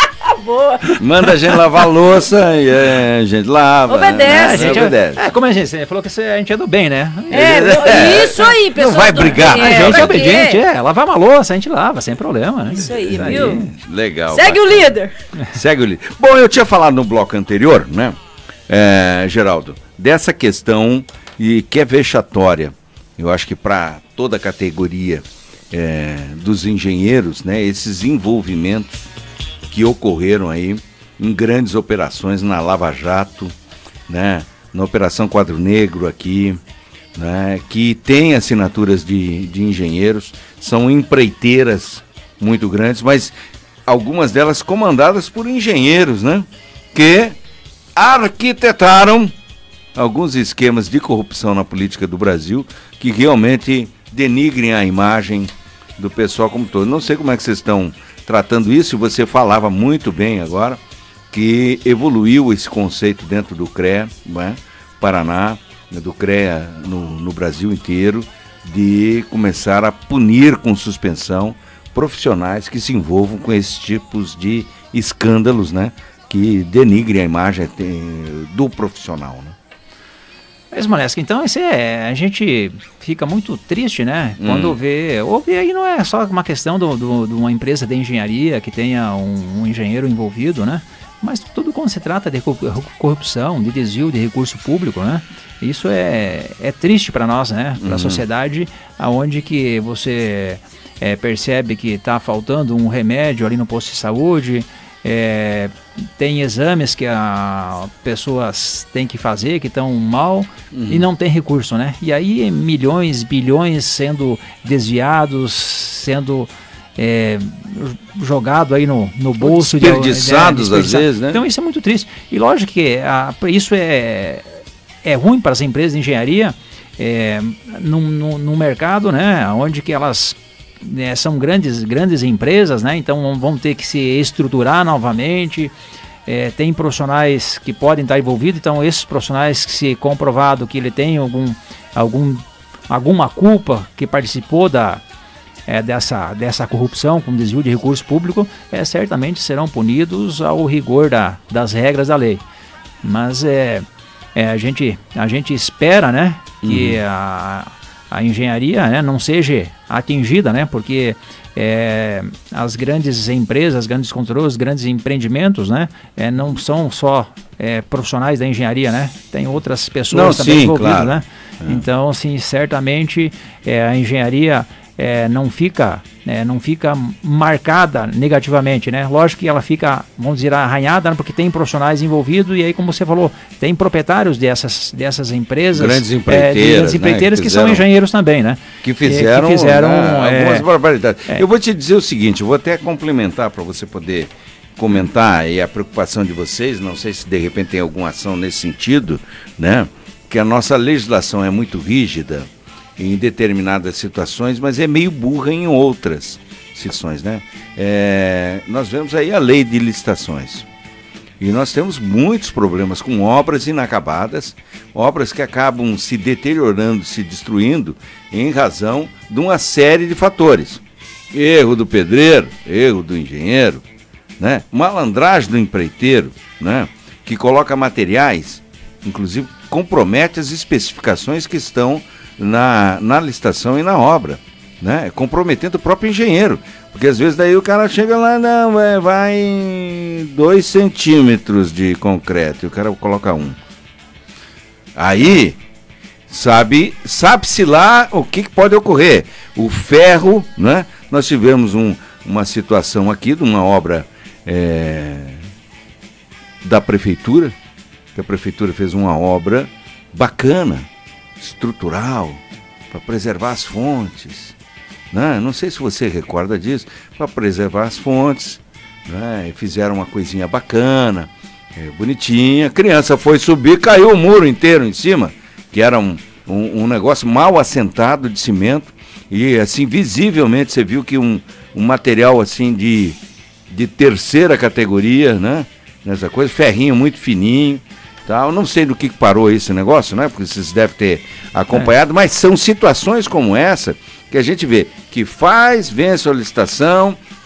Boa. Manda a gente lavar a louça e a gente lava. Obedece. Né? Obedece. Como a gente falou que a gente é do bem, né? Isso aí, pessoal. Não vai do brigar. bem, A gente é vai obediente, quê? lavar uma louça, a gente lava, sem problema, né? Isso aí, viu? Legal. Segue o líder. Segue o líder. Bom, eu tinha falado no bloco anterior, né, Geraldo, dessa questão e que é vexatória. Eu acho que para toda a categoria dos engenheiros, né, esses envolvimentos que ocorreram aí em grandes operações na Lava Jato, né, na Operação Quadro Negro aqui, né, que tem assinaturas de engenheiros, são empreiteiras muito grandes, mas algumas delas comandadas por engenheiros, né, que arquitetaram alguns esquemas de corrupção na política do Brasil que realmente denigrem a imagem do pessoal como todo. Não sei como é que vocês estão tratando isso, você falava muito bem agora que evoluiu esse conceito dentro do CREA, né, Paraná, do CREA no Brasil inteiro, de começar a punir com suspensão profissionais que se envolvam com esses tipos de escândalos, né, que denigrem a imagem do profissional, né? Mas, Molesca, então a gente fica muito triste, né? Quando vê, ou aí não é só uma questão de uma empresa de engenharia que tenha um engenheiro envolvido, né? Mas tudo quando se trata de corrupção, de desvio de recurso público, né? Isso é triste para nós, né? Para a sociedade, aonde que você percebe que está faltando um remédio ali no posto de saúde, tem exames que as pessoas têm que fazer, que estão mal, e não tem recurso, né? E aí milhões, bilhões sendo desviados, sendo jogado aí no bolso. Desperdiçados às vezes, né? Então isso é muito triste. E lógico que isso é ruim para as empresas de engenharia, no mercado, né? Onde que elas são grandes empresas, né? Então vão ter que se estruturar novamente. Tem profissionais que podem estar envolvidos, então esses profissionais que se comprovado que ele tem alguma culpa, que participou dessa corrupção com desvio de recurso público, certamente serão punidos ao rigor das regras da lei. Mas a gente espera, né, que a engenharia, né, não seja atingida, né, porque as grandes empresas, as grandes controladores, os grandes empreendimentos, né, não são só profissionais da engenharia, né, tem outras pessoas também envolvidas, claro, né. Então, assim, certamente a engenharia não fica marcada negativamente, né? Lógico que ela fica, vamos dizer, arranhada, né? Porque tem profissionais envolvidos, e aí, como você falou, tem proprietários dessas empresas, grandes empreiteiras, né? que são engenheiros também, né? Que fizeram algumas barbaridades. Eu vou te dizer o seguinte, eu vou até complementar para você poder comentar e a preocupação de vocês, não sei se de repente tem alguma ação nesse sentido, né? Que a nossa legislação é muito rígida em determinadas situações, mas é meio burra em outras situações, né? Nós vemos aí a lei de licitações. E nós temos muitos problemas com obras inacabadas, obras que acabam se deteriorando, se destruindo, em razão de uma série de fatores. Erro do pedreiro, erro do engenheiro, né? Malandragem do empreiteiro, né? Que coloca materiais, inclusive compromete as especificações que estão na licitação e na obra, né? Comprometendo o próprio engenheiro, porque às vezes daí o cara chega lá, não, vai em 2 centímetros de concreto e o cara coloca 1. Aí sabe-se lá o que pode ocorrer. O ferro, né? Nós tivemos uma situação aqui de uma obra da prefeitura, que a prefeitura fez uma obra bacana, estrutural, para preservar as fontes, né? Não sei se você recorda disso, para preservar as fontes, né? Fizeram uma coisinha bacana, bonitinha, a criança foi subir, caiu o muro inteiro em cima, que era um negócio mal assentado de cimento, e assim, visivelmente você viu que um material assim de terceira categoria, né? Nessa coisa, ferrinho muito fininho, tal. Não sei do que parou esse negócio, né? Porque vocês devem ter acompanhado, mas são situações como essa que a gente vê que vence a licitação,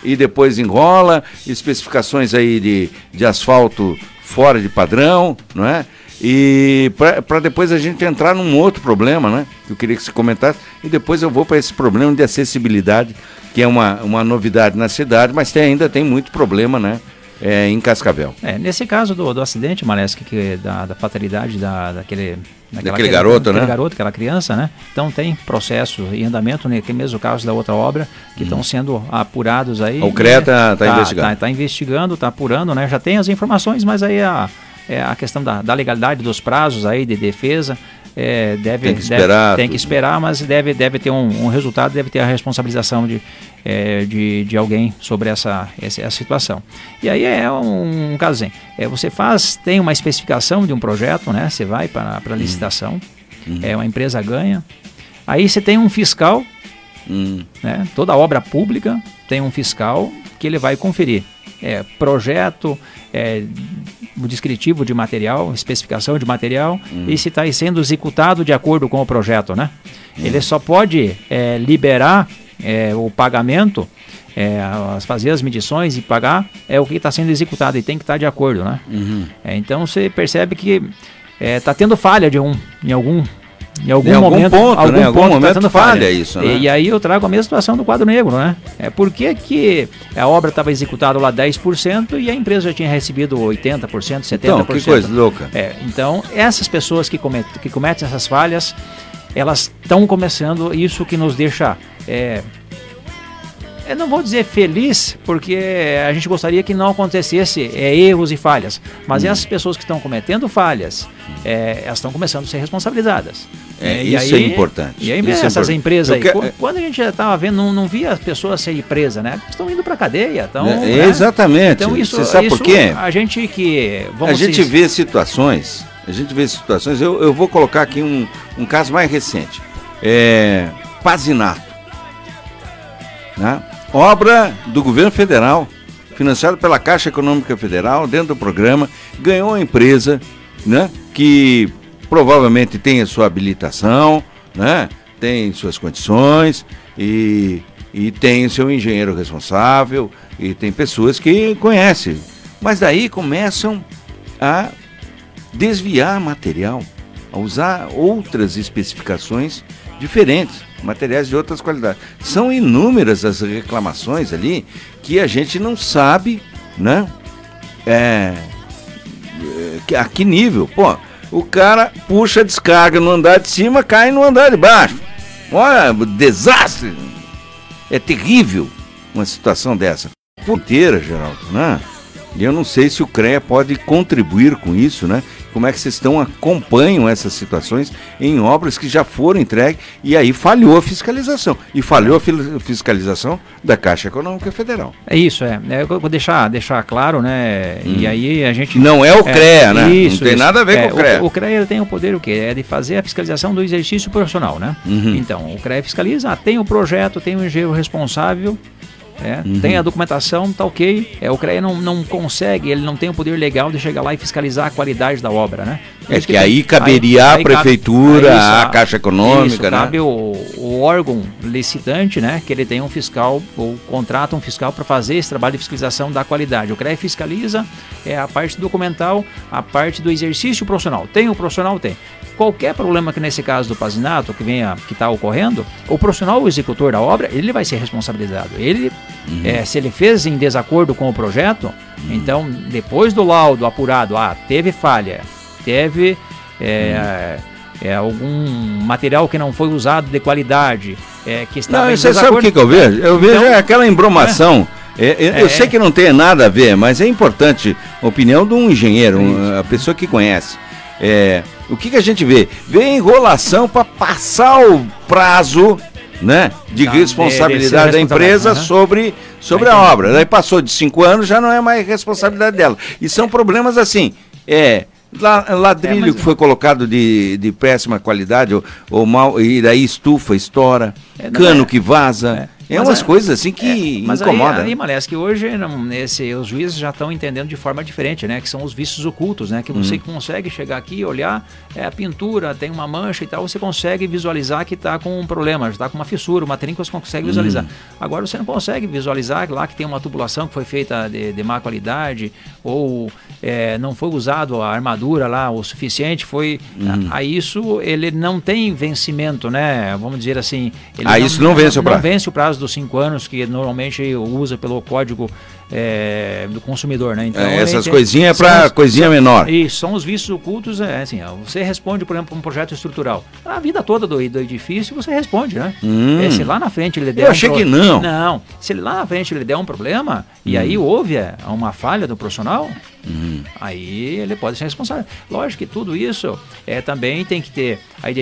e depois enrola, especificações aí de asfalto fora de padrão, não é? E para depois a gente entrar num outro problema, né? Que eu queria que você comentasse, e depois eu vou para esse problema de acessibilidade, que é uma novidade na cidade, mas ainda tem muito problema, né? Em Cascavel. Nesse caso do acidente, Maleski, que da fatalidade daquele garoto, né? Garoto, aquela criança, né? Então tem processo em andamento, naquele mesmo caso da outra obra, que estão sendo apurados aí. O CREA está investigando. Está investigando, está apurando, né? Já tem as informações, mas aí a questão da legalidade dos prazos aí de defesa. Tem que esperar, mas deve ter um resultado, deve ter a responsabilização de alguém sobre essa situação. E aí é um caso assim, você tem uma especificação de um projeto, né? Você vai para a licitação, uma empresa ganha, aí você tem um fiscal, né? Toda obra pública tem um fiscal que ele vai conferir projeto, o descritivo de material, especificação de material, e se está sendo executado de acordo com o projeto, né? Ele só pode liberar o pagamento, fazer as medições e pagar o que está sendo executado, e tem que estar de acordo, né? Então você percebe que está tendo falha em algum momento, em algum momento falha isso, né? E aí eu trago a mesma situação do Quadro Negro, né? Por que a obra estava executada lá 10% e a empresa já tinha recebido 80%, 70%? Então, que coisa louca. Então, essas pessoas que cometem essas falhas, elas estão começando, isso que nos deixa... eu não vou dizer feliz, porque a gente gostaria que não acontecesse erros e falhas, mas essas pessoas que estão cometendo falhas, elas estão começando a ser responsabilizadas. Isso é importante. E aí essas empresas aí, quando a gente já estava vendo, não via as pessoas serem presas, né? Estão indo para a cadeia. Exatamente. Então isso, você sabe por quê? A gente vê situações, eu vou colocar aqui um caso mais recente. Pazinato. Né? Obra do governo federal, financiada pela Caixa Econômica Federal, dentro do programa, ganhou uma empresa, né, que provavelmente tem a sua habilitação, né, tem suas condições e tem o seu engenheiro responsável e tem pessoas que conhecem. Mas daí começam a desviar material, a usar outras especificações diferentes, materiais de outras qualidades. São inúmeras as reclamações ali que a gente não sabe, né? A que nível? Pô, o cara puxa a descarga no andar de cima, cai no andar de baixo. Olha, desastre! É terrível uma situação dessa. Inteira, Geraldo, né? E eu não sei se o CREA pode contribuir com isso, né? Como é que vocês acompanham essas situações em obras que já foram entregues e aí falhou a fiscalização. E falhou a fiscalização da Caixa Econômica Federal. É isso, eu vou deixar claro, né? E aí a gente... Não é o CREA, né? Não tem nada a ver com o CREA. O CREA tem o poder o quê? É de fazer a fiscalização do exercício profissional, né? Então, o CREA fiscaliza, tem o projeto, tem o engenheiro responsável, tem a documentação, tá ok. O CREA não consegue, ele não tem o poder legal de chegar lá e fiscalizar a qualidade da obra, né? Que aí caberia a prefeitura, a Caixa Econômica, né? Cabe o órgão licitante, né? Que ele tem um fiscal, ou contrata um fiscal para fazer esse trabalho de fiscalização da qualidade. O CREA fiscaliza a parte documental, a parte do exercício profissional. Tem o profissional? Tem. Qualquer problema que nesse caso do Pazinato que está ocorrendo, o profissional, o executor da obra, ele vai ser responsabilizado. Ele, se ele fez em desacordo com o projeto, então depois do laudo apurado, teve falha, teve algum material que não foi usado de qualidade, que estava em você desacordo. Sabe o que eu vejo? Eu vejo aquela embromação. Eu sei que não tem nada a ver, mas é importante a opinião de um engenheiro, a pessoa que conhece. O que a gente vê? Vê enrolação para passar o prazo, né, de responsabilidade da empresa sobre a obra. Daí passou de 5 anos, já não é mais responsabilidade dela. E são problemas assim, ladrilho que foi colocado de péssima qualidade ou mal, e daí estufa, estoura, cano que vaza. É umas coisas assim que Mas incomodam. aí Malés, que hoje os juízes já estão entendendo de forma diferente, né? Que são os vícios ocultos, né? Que você consegue chegar aqui e olhar a pintura, tem uma mancha e tal, você consegue visualizar que está com um problema, está com uma fissura, uma trinca, você consegue visualizar. Agora você não consegue visualizar lá que tem uma tubulação que foi feita de má qualidade, ou não foi usado a armadura lá o suficiente, aí isso ele não tem vencimento, né? Vamos dizer assim. Ele Isso não vence o prazo. Não vence o prazo dos 5 anos que normalmente usa pelo código do consumidor, né? Então, essas coisinhas para coisinha menor. Isso, são os vícios ocultos, assim, você responde, por exemplo, para um projeto estrutural. A vida toda do edifício você responde, né? Se lá na frente ele der Eu achei que não. Não, se lá na frente ele der um problema, e aí houve uma falha do profissional, aí ele pode ser responsável. Lógico que tudo isso também tem que ter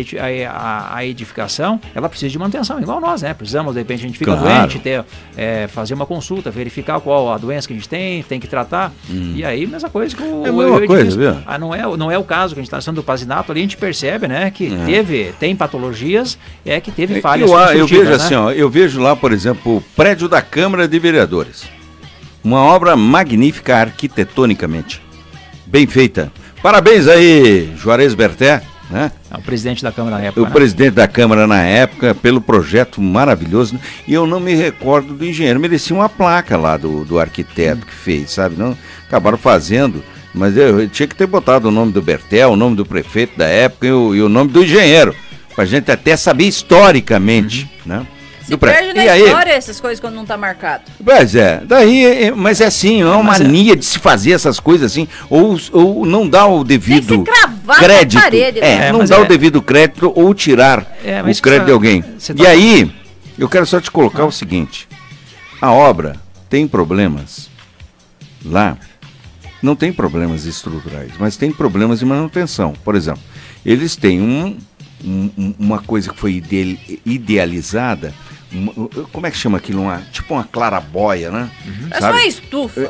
a edificação, ela precisa de manutenção, igual nós, né? Precisamos, de repente, a gente fica doente, fazer uma consulta, verificar qual a doença que a gente tem que tratar, e aí, mesma coisa que o edifício. Viu? Não é o caso que a gente está passando do Pazinato, ali a gente percebe, né, que tem patologias, que teve falhas. Eu vejo assim, eu vejo lá, por exemplo, o prédio da Câmara de Vereadores. Uma obra magnífica arquitetonicamente, bem feita. Parabéns aí, Juarez Berté, né? O presidente da Câmara na época. O presidente da Câmara na época, pelo projeto maravilhoso. E eu não me recordo do engenheiro, merecia uma placa lá do arquiteto que fez, sabe? Não, acabaram fazendo, mas eu tinha que ter botado o nome do Berté, o nome do prefeito da época e o nome do engenheiro, pra gente até saber historicamente, né? Se perde na história essas coisas quando não tá marcado. Pois mas é assim, é uma mania de se fazer essas coisas assim, ou não dá o devido crédito. Na parede, não dá o devido crédito ou tirar o crédito de alguém. E aí, eu quero só te colocar o seguinte, a obra tem problemas lá, não tem problemas estruturais, mas tem problemas de manutenção. Por exemplo, eles têm uma coisa que foi idealizada. Como é que chama aquilo? Tipo uma clarabóia, né? É só uma estufa.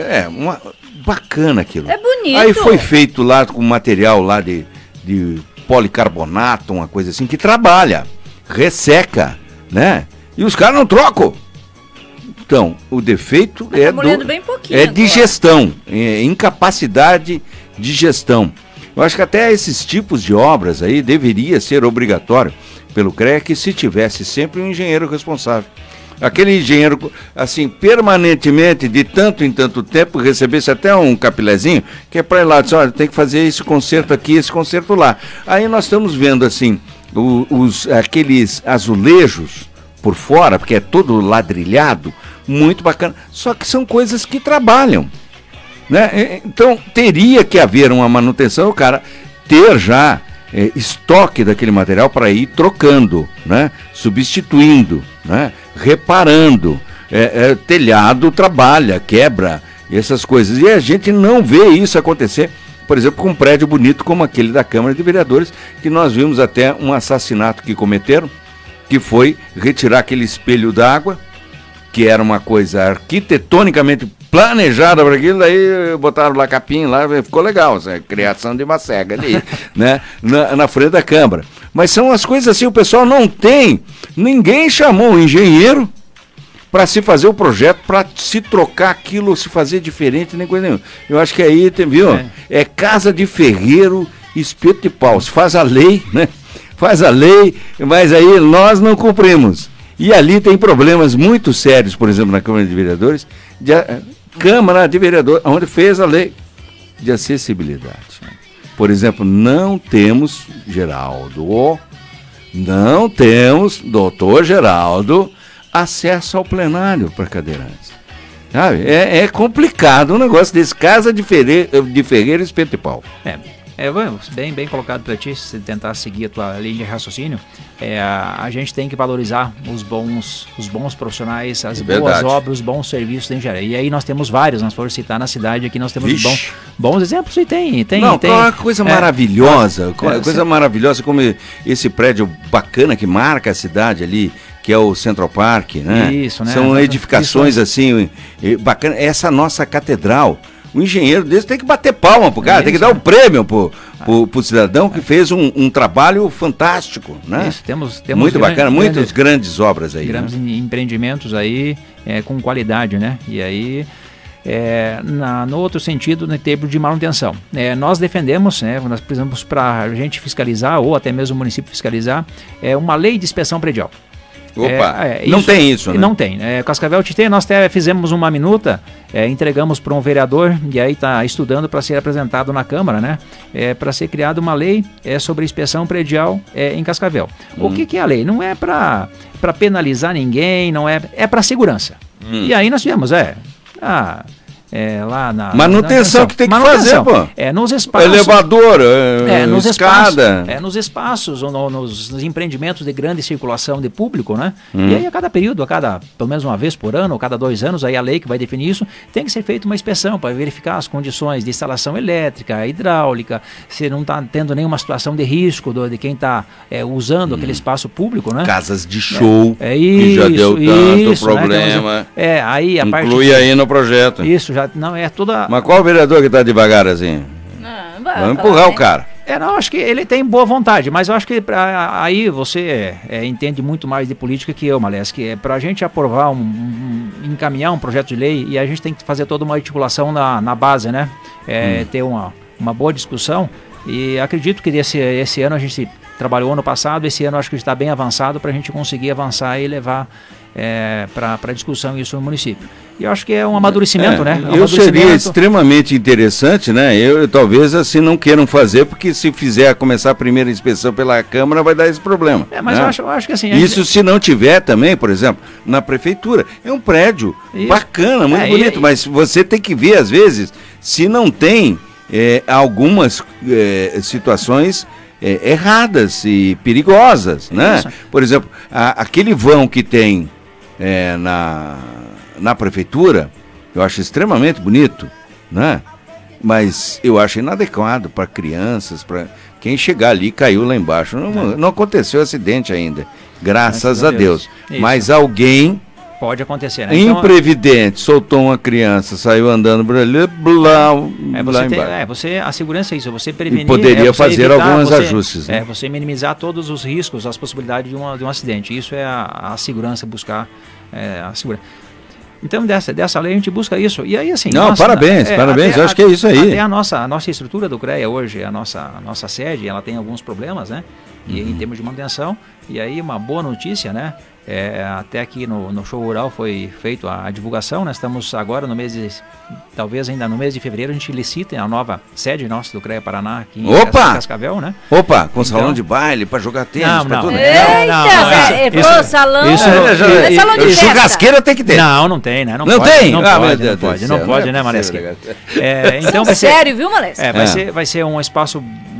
Bacana aquilo. É bonito. Aí foi feito lá com material lá de policarbonato, uma coisa assim, que trabalha, resseca, né? E os caras não trocam. Então, o defeito é de gestão, incapacidade de gestão. Eu acho que até esses tipos de obras aí deveria ser obrigatório pelo CREA que se tivesse sempre um engenheiro responsável. Aquele engenheiro, assim, permanentemente, de tanto em tanto tempo, recebesse até um capilézinho, que é para ir lá, dizer, olha, tem que fazer esse conserto aqui, esse conserto lá. Aí nós estamos vendo, assim, aqueles azulejos por fora, porque é todo ladrilhado, muito bacana, só que são coisas que trabalham, né? Então, teria que haver uma manutenção, o cara ter já estoque daquele material para ir trocando, né? Substituindo, né? Reparando, telhado trabalha, quebra, essas coisas, e a gente não vê isso acontecer, por exemplo, com um prédio bonito como aquele da Câmara de Vereadores, que nós vimos até um assassinato que cometeram, que foi retirar aquele espelho d'água, que era uma coisa arquitetonicamente planejada para aquilo, daí botaram lá capim, lá ficou legal, essa criação de uma cega ali, né, na frente da Câmara. Mas são as coisas assim, o pessoal não tem, ninguém chamou um engenheiro para se fazer o projeto, para se trocar aquilo, se fazer diferente, nem coisa nenhuma. Eu acho que aí, viu, é casa de ferreiro, espeto de pau, se faz a lei, né, faz a lei, mas aí nós não cumprimos. E ali tem problemas muito sérios, por exemplo, na Câmara de Vereadores, Câmara de Vereadores, onde fez a lei de acessibilidade. Por exemplo, não temos, Geraldo, não temos, doutor Geraldo, acesso ao plenário para cadeirantes. Sabe? É complicado um negócio desse, casa de ferreiro espeto de pau. Bem colocado para ti, se tentar seguir a tua linha de raciocínio, a gente tem que valorizar os bons profissionais, as boas obras, os bons serviços da engenharia. E aí nós temos vários, nós formos citar na cidade aqui, nós temos bons exemplos, e tem. Uma coisa maravilhosa, coisa maravilhosa, como esse prédio bacana que marca a cidade ali, que é o Central Park, né? Isso, né? São edificações assim, bacana, essa nossa catedral. O engenheiro desse tem que bater palma pro cara, tem que dar um prêmio pro pro cidadão que fez um trabalho fantástico, né? Isso, temos muito bacana, muitas grandes obras aí. Grandes né? empreendimentos aí com qualidade, né? E aí, no outro sentido, no termo de manutenção. Nós defendemos, nós precisamos, para a gente fiscalizar, ou até mesmo o município fiscalizar, uma lei de inspeção predial. Opa, não tem isso, né? Não tem. Cascavel Tietê, nós até fizemos uma minuta, entregamos para um vereador, e aí está estudando para ser apresentado na Câmara, né? Para ser criada uma lei sobre inspeção predial em Cascavel. O que é a lei? Não é para penalizar ninguém, não é para segurança. E aí nós tivemos, lá na manutenção que tem que fazer, pô. Nos espaços. Elevador, nos escada. Nos espaços, nos empreendimentos de grande circulação de público, né? E aí a cada período, pelo menos uma vez por ano, ou cada 2 anos, aí a lei que vai definir isso, tem que ser feita uma inspeção para verificar as condições de instalação elétrica, hidráulica, se não está tendo nenhuma situação de risco de quem está usando aquele espaço público, né? Casas de show, que já deu tanto problema. Né? Aí a parte inclui aí no projeto. Isso, já não é toda... Mas qual vereador que está devagar assim? Vamos empurrar o cara. Não, acho que ele tem boa vontade, mas eu acho que aí você entende muito mais de política que eu, Malés, que para a gente aprovar, encaminhar um projeto de lei, e a gente tem que fazer toda uma articulação na base, né? Ter uma boa discussão, e acredito que esse ano a gente trabalhou ano passado, esse ano acho que está bem avançado para a gente conseguir avançar e levar para discussão isso no município. E eu acho que é um amadurecimento, né? Seria extremamente interessante, né? Eu talvez assim não queiram fazer, porque se fizer começar a primeira inspeção pela Câmara vai dar esse problema. Mas né? eu acho que assim... Isso se não tiver também, por exemplo, na prefeitura. É um prédio bacana, muito bonito, mas você tem que ver, às vezes, se não tem algumas situações erradas e perigosas, né? Por exemplo, aquele vão que tem na prefeitura, eu acho extremamente bonito, né? Mas eu acho inadequado para crianças, para quem chegar ali caiu lá embaixo. Não aconteceu acidente ainda, graças a Deus. Mas alguém... Pode acontecer, né? Imprevidente, soltou uma criança, saiu andando por ali, a segurança é isso, você prevenir... E poderia fazer alguns ajustes. Né? Você minimizar todos os riscos, as possibilidades de um acidente. Isso é a segurança, buscar a segurança. Então, dessa lei a gente busca isso. E aí, assim... parabéns, eu acho que é isso aí. Até a nossa estrutura do CREA hoje, a nossa sede, ela tem alguns problemas, né? E em termos de manutenção. E aí, uma boa notícia, né? Até aqui no show rural foi feita a divulgação, nós estamos agora talvez ainda no mês de fevereiro, a gente licita a nova sede nossa do CREA Paraná aqui em Cascavel, né? Com salão de baile para jogar tênis, para tudo. Salão. Salão de festa. Churrasqueira tem que ter. Não tem, né? Não pode, né, Malesque? Então vai ser... Sério, viu, Malesque? Vai ser um espaço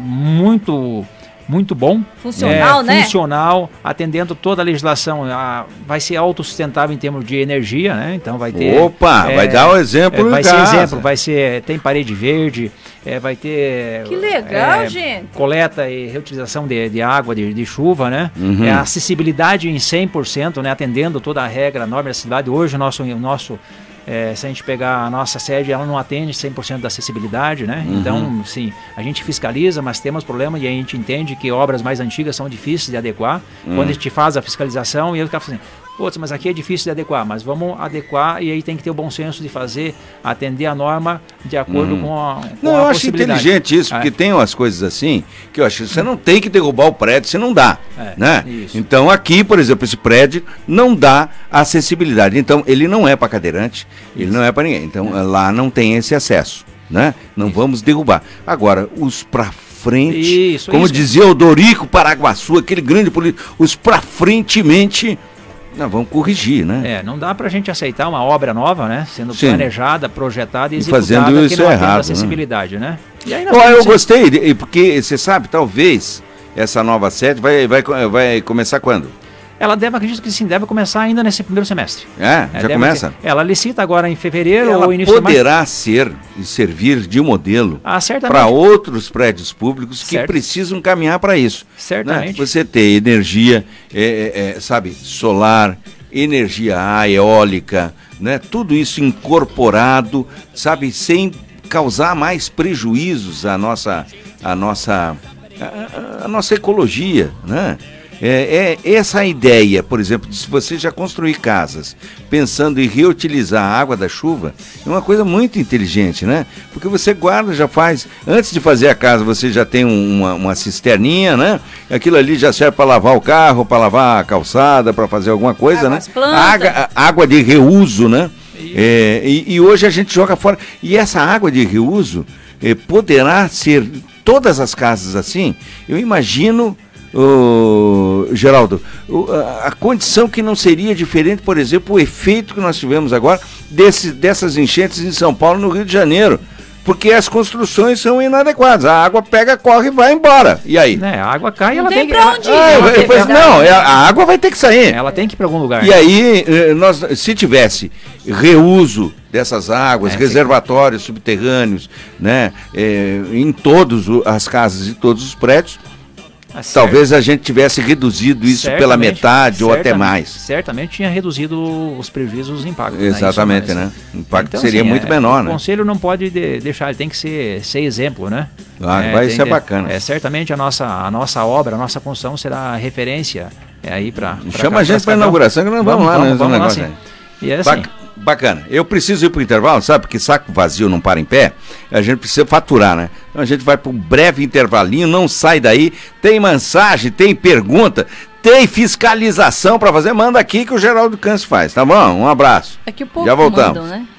muito bom. Funcional, né? Funcional, atendendo toda a legislação. Vai ser autossustentável em termos de energia, né? Então vai ter... vai dar o exemplo vai ser exemplo, tem parede verde, vai ter... Que legal, gente! Coleta e reutilização de água, de chuva, né? Acessibilidade em 100%, né? Atendendo toda a regra, a norma da cidade. Hoje o nosso se a gente pegar a nossa sede, ela não atende 100% da acessibilidade, né? Então, sim, a gente fiscaliza, mas temos problema e a gente entende que obras mais antigas são difíceis de adequar. Quando a gente faz a fiscalização, e eu ficava assim, mas aqui é difícil de adequar, mas vamos adequar, e aí tem que ter o bom senso de atender a norma de acordo com a eu acho inteligente isso, porque tem umas coisas assim, que eu acho que você não tem que derrubar o prédio se não dá, né? Isso. Então aqui, por exemplo, esse prédio não dá acessibilidade, então ele não é para cadeirante, ele não é para ninguém, então lá não tem esse acesso, né? Não vamos derrubar. Agora, os para frente, como dizia o Dorico Paraguaçu, aquele grande político, os para frentemente... Nós vamos corrigir, né? Não dá pra gente aceitar uma obra nova, né? Sendo planejada, projetada e executada, fazendo isso errado, acessibilidade, né? E aí eu gostei, porque você sabe, talvez essa nova sede vai começar quando? Ela acredito que sim, deve começar ainda nesse primeiro semestre. Já começa? Ela licita agora em fevereiro ou início de março. Poderá ser e servir de modelo para outros prédios públicos que precisam caminhar para isso. Certamente. Né? Você ter energia, solar, energia eólica, né? Tudo isso incorporado, sem causar mais prejuízos à nossa ecologia, né? Essa ideia, por exemplo, de se você já construir casas pensando em reutilizar a água da chuva, é uma coisa muito inteligente, né? Porque você guarda, já faz, antes de fazer a casa, você já tem uma cisterninha, né? Aquilo ali já serve para lavar o carro, para lavar a calçada, para fazer alguma coisa, né? Água de reuso, né? E hoje a gente joga fora. E essa água de reuso poderá ser todas as casas assim. Eu imagino, Geraldo, a condição que não seria diferente, por exemplo, o efeito que nós tivemos agora dessas enchentes em São Paulo, no Rio de Janeiro. Porque as construções são inadequadas. A água pega, corre e vai embora. E aí? A água cai e ela Não tem tem que... pra onde ir. A água vai ter que sair. Ela tem que ir para algum lugar. E aí, se tivesse reuso dessas águas, reservatórios subterrâneos, né, em todas as casas e todos os prédios, talvez a gente tivesse reduzido isso pela metade ou até mais. Certamente tinha reduzido os prejuízos, os impactos. Exatamente, né? O impacto seria muito menor, né? O conselho não pode deixar, ele tem que ser exemplo, né? Isso é bacana. Certamente a nossa obra, a nossa construção será referência aí para... Chama a gente para inauguração que nós vamos lá, né? Vamos lá, sim. E é assim... Bacana. Eu preciso ir para o intervalo, sabe? Porque saco vazio não para em pé. A gente precisa faturar, né? Então a gente vai para um breve intervalinho, não sai daí. Tem mensagem, tem pergunta, tem fiscalização para fazer. Manda aqui que o Geraldo Câncio faz, tá bom? Um abraço. É que o povo já voltamos. Mandam, né?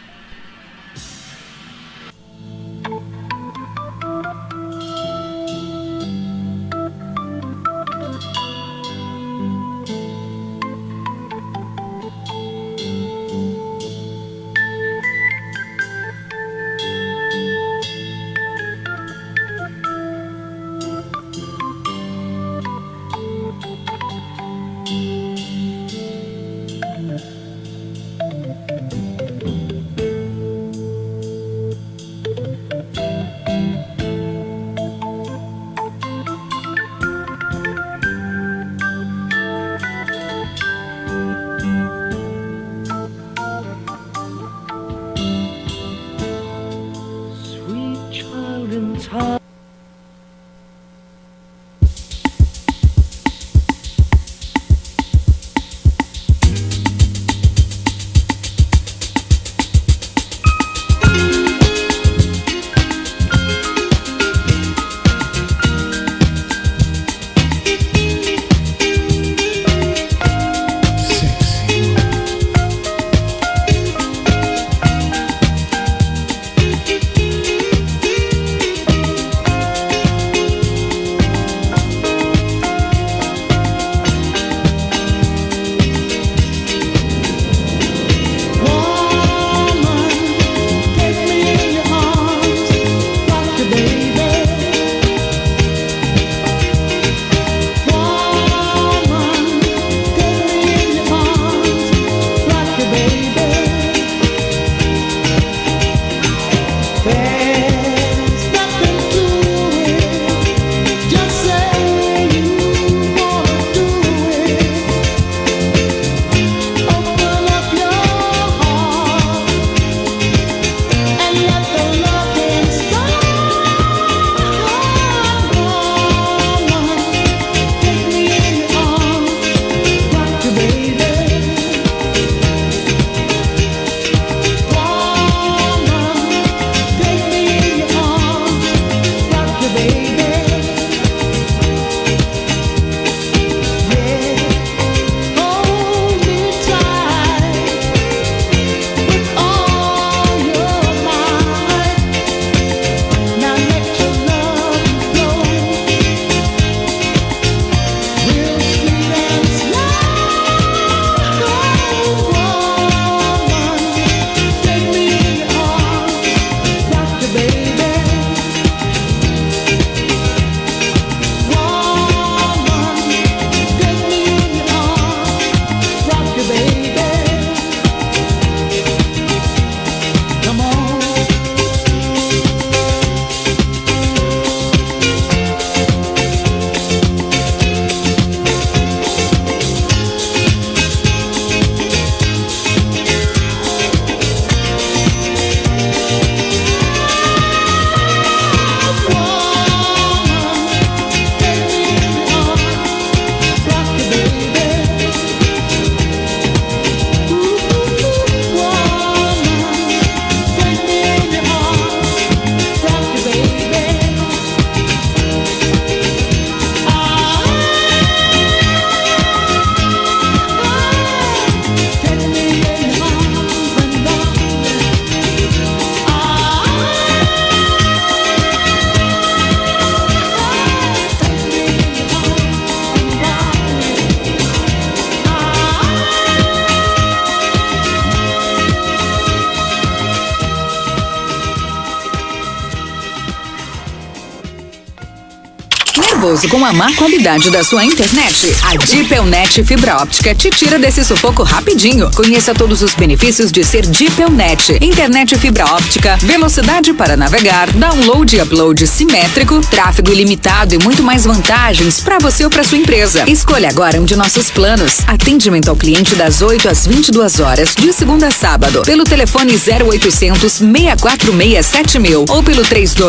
nervoso com a má qualidade da sua internet? A Dipelnet Fibra Óptica te tira desse sufoco rapidinho. Conheça todos os benefícios de ser Dipelnet. Internet fibra óptica, velocidade para navegar, download e upload simétrico, tráfego ilimitado e muito mais vantagens para você ou para sua empresa. Escolha agora um de nossos planos. Atendimento ao cliente das 8 às 22 horas, de segunda a sábado, pelo telefone 0800 646 7000 ou pelo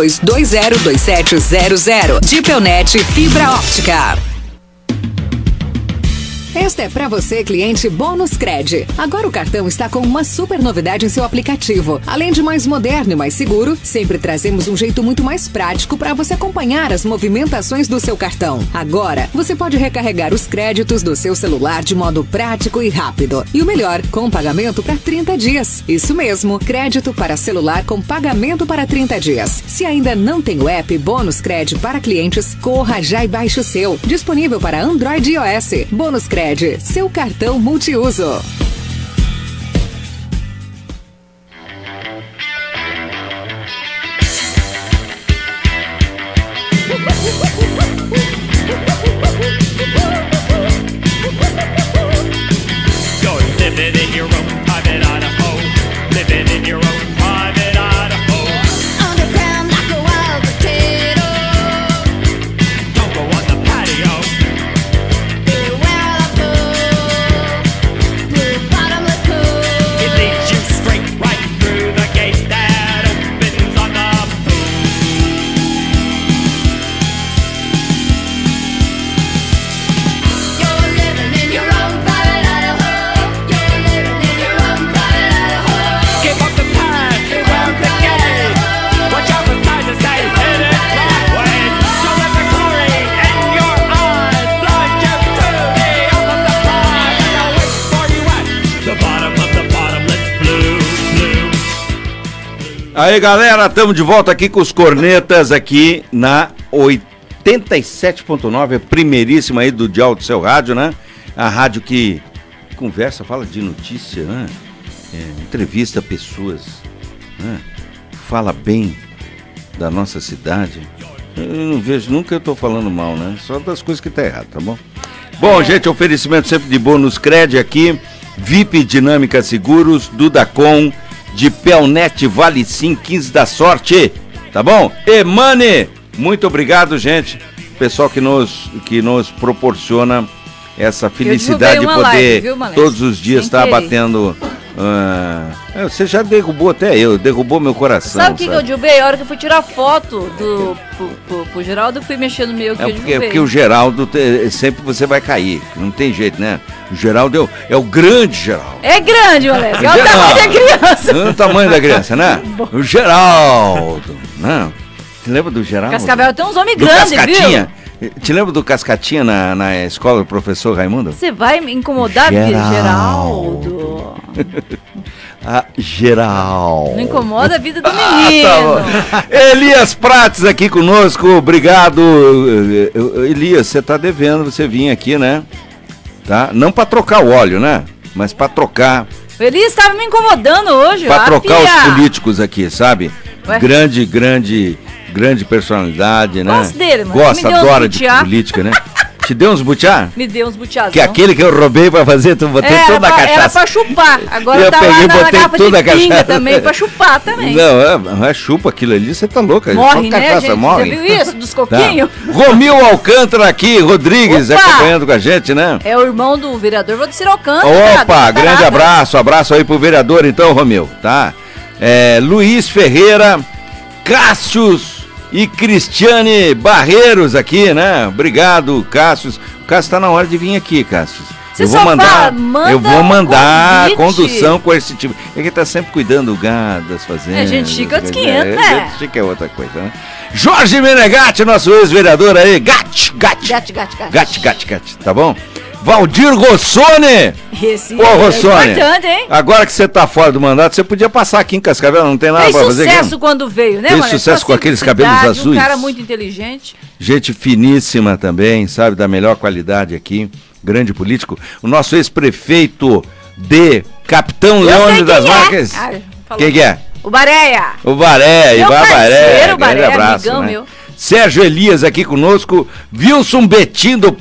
32202700. Dipelnet Fibra Óptica. Esta é para você, cliente Bônus Cred. Agora o cartão está com uma super novidade em seu aplicativo. Além de mais moderno e mais seguro, sempre trazemos um jeito muito mais prático para você acompanhar as movimentações do seu cartão. Agora, você pode recarregar os créditos do seu celular de modo prático e rápido. E o melhor, com pagamento para 30 dias. Isso mesmo, crédito para celular com pagamento para 30 dias. Se ainda não tem o app Bônus Cred para clientes, corra já e baixe o seu. Disponível para Android e iOS. Bônus Cred, seu cartão multiuso. Aí galera, estamos de volta aqui com os cornetas aqui na 87.9, a primeiríssima aí do dial do seu rádio, né? A rádio que conversa, fala de notícia, né? Entrevista pessoas, né? Fala bem da nossa cidade. Eu não vejo, nunca eu tô falando mal, né? Só das coisas que tá errado, tá bom? Bom, gente, oferecimento sempre de Bônus Cred aqui, VIP Dinâmica Seguros, Dudacom, de Pelnet, Vale Sim, 15 da sorte, tá bom? Emane, muito obrigado, gente, pessoal que nos proporciona essa felicidade de poder live, viu, todos os dias estar batendo. Você já derrubou até derrubou meu coração. Sabe o que eu derrubei? A hora que eu fui tirar foto pro Geraldo, eu fui mexer no meu que eu derrubei. Porque o Geraldo, sempre você vai cair, não tem jeito, né? O Geraldo é o grande Geraldo. É grande, Moleque, é o tamanho da criança. É o tamanho da criança, né? O Geraldo, né? Você lembra do Geraldo? Cascavel tem uns homens grandes, viu? Te lembra do Cascatinha na escola do professor Raimundo? Você vai me incomodar, Geraldo. Geraldo. Não incomoda a vida do menino. Tá. Elias Prates aqui conosco, obrigado. Elias, você tá devendo você vir aqui, né? Tá? Não pra trocar o óleo, né? Mas pra trocar. O Elias tava me incomodando hoje. Pra trocar os políticos aqui, sabe? Ué? Grande personalidade, né? Gosto dele, mano. Gosta, adora de política, né? Te deu uns butiá? Me deu uns butiás. Que é aquele que eu roubei pra fazer, tu botei toda a cachaça. Era pra chupar. Agora eu tá peguei, lá na botei garrafa toda de a pinga cachaça também, pra chupar também. Não, é chupa aquilo ali, você tá louca. Morre, só cachaça, né, gente? morre. Você viu isso, dos coquinhos? Tá. Romil Alcântara aqui, Rodrigues, acompanhando com a gente, né? É o irmão do vereador Valdecir Alcântara. Opa, grande abraço aí pro vereador então, Romil, tá? Luiz Ferreira, Cássius e Cristiane Barreiros aqui, né? Obrigado, Cássius. O Cássio tá na hora de vir aqui, Cássio. Eu vou mandar condução coercitiva. Ele tá sempre cuidando do gado, das fazendas. É gente chica dos 500, né? Gente chica é outra coisa, né? Jorge Menegatti, nosso ex-vereador aí. Gatti, tá bom? Valdir Rossoni! Esse Rossoni, importante, hein? Agora que você tá fora do mandato, você podia passar aqui em Cascavel, não tem nada pra fazer aqui. Fez sucesso quando veio, né, mano? Fez sucesso com aqueles cabelos azuis. Um cara muito inteligente. Gente finíssima também, sabe, da melhor qualidade aqui. Grande político. O nosso ex-prefeito de Capitão Leônidas das Marques. Quem que é? O Baréia. O Baréia, Ivan Baréia. Grande abraço, amigão, né? Meu. Sérgio Elias aqui conosco. Wilson Betim do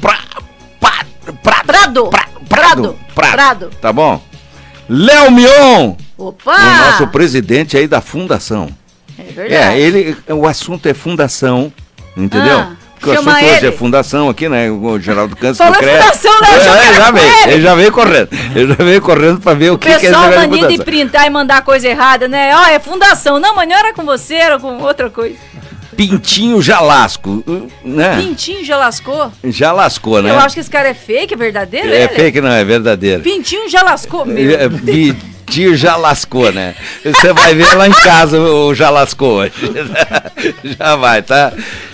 Prado. Tá bom? Léo Mion, Opa! o nosso presidente aí da fundação. É verdade. O assunto é fundação, entendeu? Ah, Porque o chama assunto hoje ele. é fundação aqui, né? O Geraldo Câncer Falou do CREA. fundação, Léo, Ele já veio correndo. Ele já veio correndo pra ver o que é esse Pessoal negócio de mania de fundação. printar e mandar coisa errada, né? Ó, é fundação. Não, mas não era com você, era com outra coisa. Pintinho Jalasco, né? Pintinho já lascou. Já lascou, né? Eu acho que esse cara é fake, é verdadeiro? É ele? fake, não, é verdadeiro. Pintinho já lascou, meu. Pintinho já lascou, né? Você vai ver lá em casa o já lascou hoje. Já vai, tá?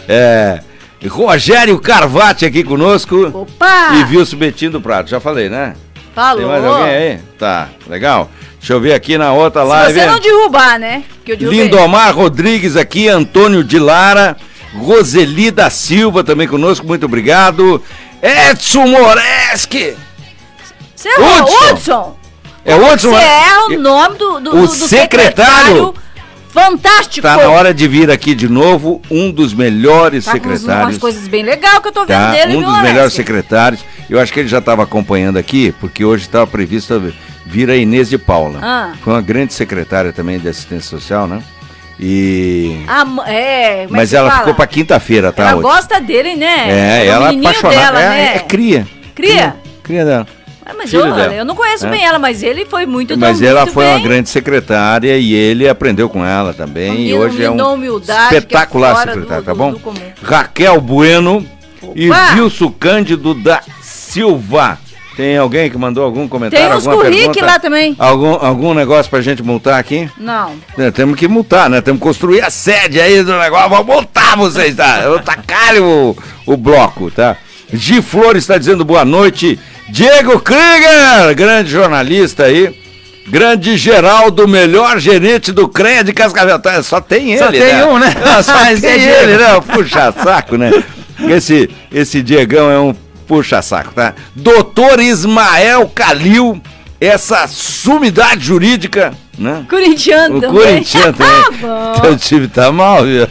Rogério Carvati aqui conosco. Opa! E Wilson Betim do Prado, já falei, né? Falou. Tem mais alguém aí? Tá, legal. Deixa eu ver aqui na outra live. Se você não derrubar, né? Que eu derrubei. Lindomar Rodrigues aqui, Antônio de Lara, Roseli da Silva também conosco, muito obrigado. Edson Moreski. Você errou, Hudson. Hudson. É o Hudson. Você é o nome do secretário. Fantástico. Tá na hora de vir aqui de novo, um dos melhores Tá com secretários. umas coisas bem legais que eu tô vendo Tá, dele, um viu, dos melhores Alessia? secretários. Eu acho que ele já estava acompanhando aqui, porque hoje estava previsto vir a Inês de Paula. Ah. Foi uma grande secretária também de assistência social, né? E... como é Mas que ela fala? ficou pra quinta-feira, tá? Ela hoje. gosta dele, né? É, o ela é menininho apaixonada. dela, né? É cria. Cria? Cria dela. Mas filho dela. eu não conheço É. bem ela, mas ele foi muito Mas ela muito foi bem. uma grande secretária e ele aprendeu com ela também. E hoje é um humildade, espetacular que é fora secretário, do- tá do- bom? do comum. Raquel Bueno e Opa! Wilson Cândido da Silva. Tem alguém que mandou algum comentário? Tem uns alguma currículos pergunta? lá também. Algum negócio pra gente multar aqui? Não. Temos que multar, né? Temos que construir a sede aí do negócio. Vamos multar vocês, tá? Eu tacar o bloco, tá? Gi Flores está dizendo boa noite. Diego Krieger, grande jornalista aí. Grande Geraldo, melhor gerente do CREA de Cascavel. Tá, só tem ele, Só tem um, né? Só Esse tem é ele, né? Puxa saco, né? Esse Diegão é um puxa-saco, tá? Doutor Ismael Calil, essa sumidade jurídica, né? Corintiano O também. corintiano também. Bom. Teu time tá mal, viu?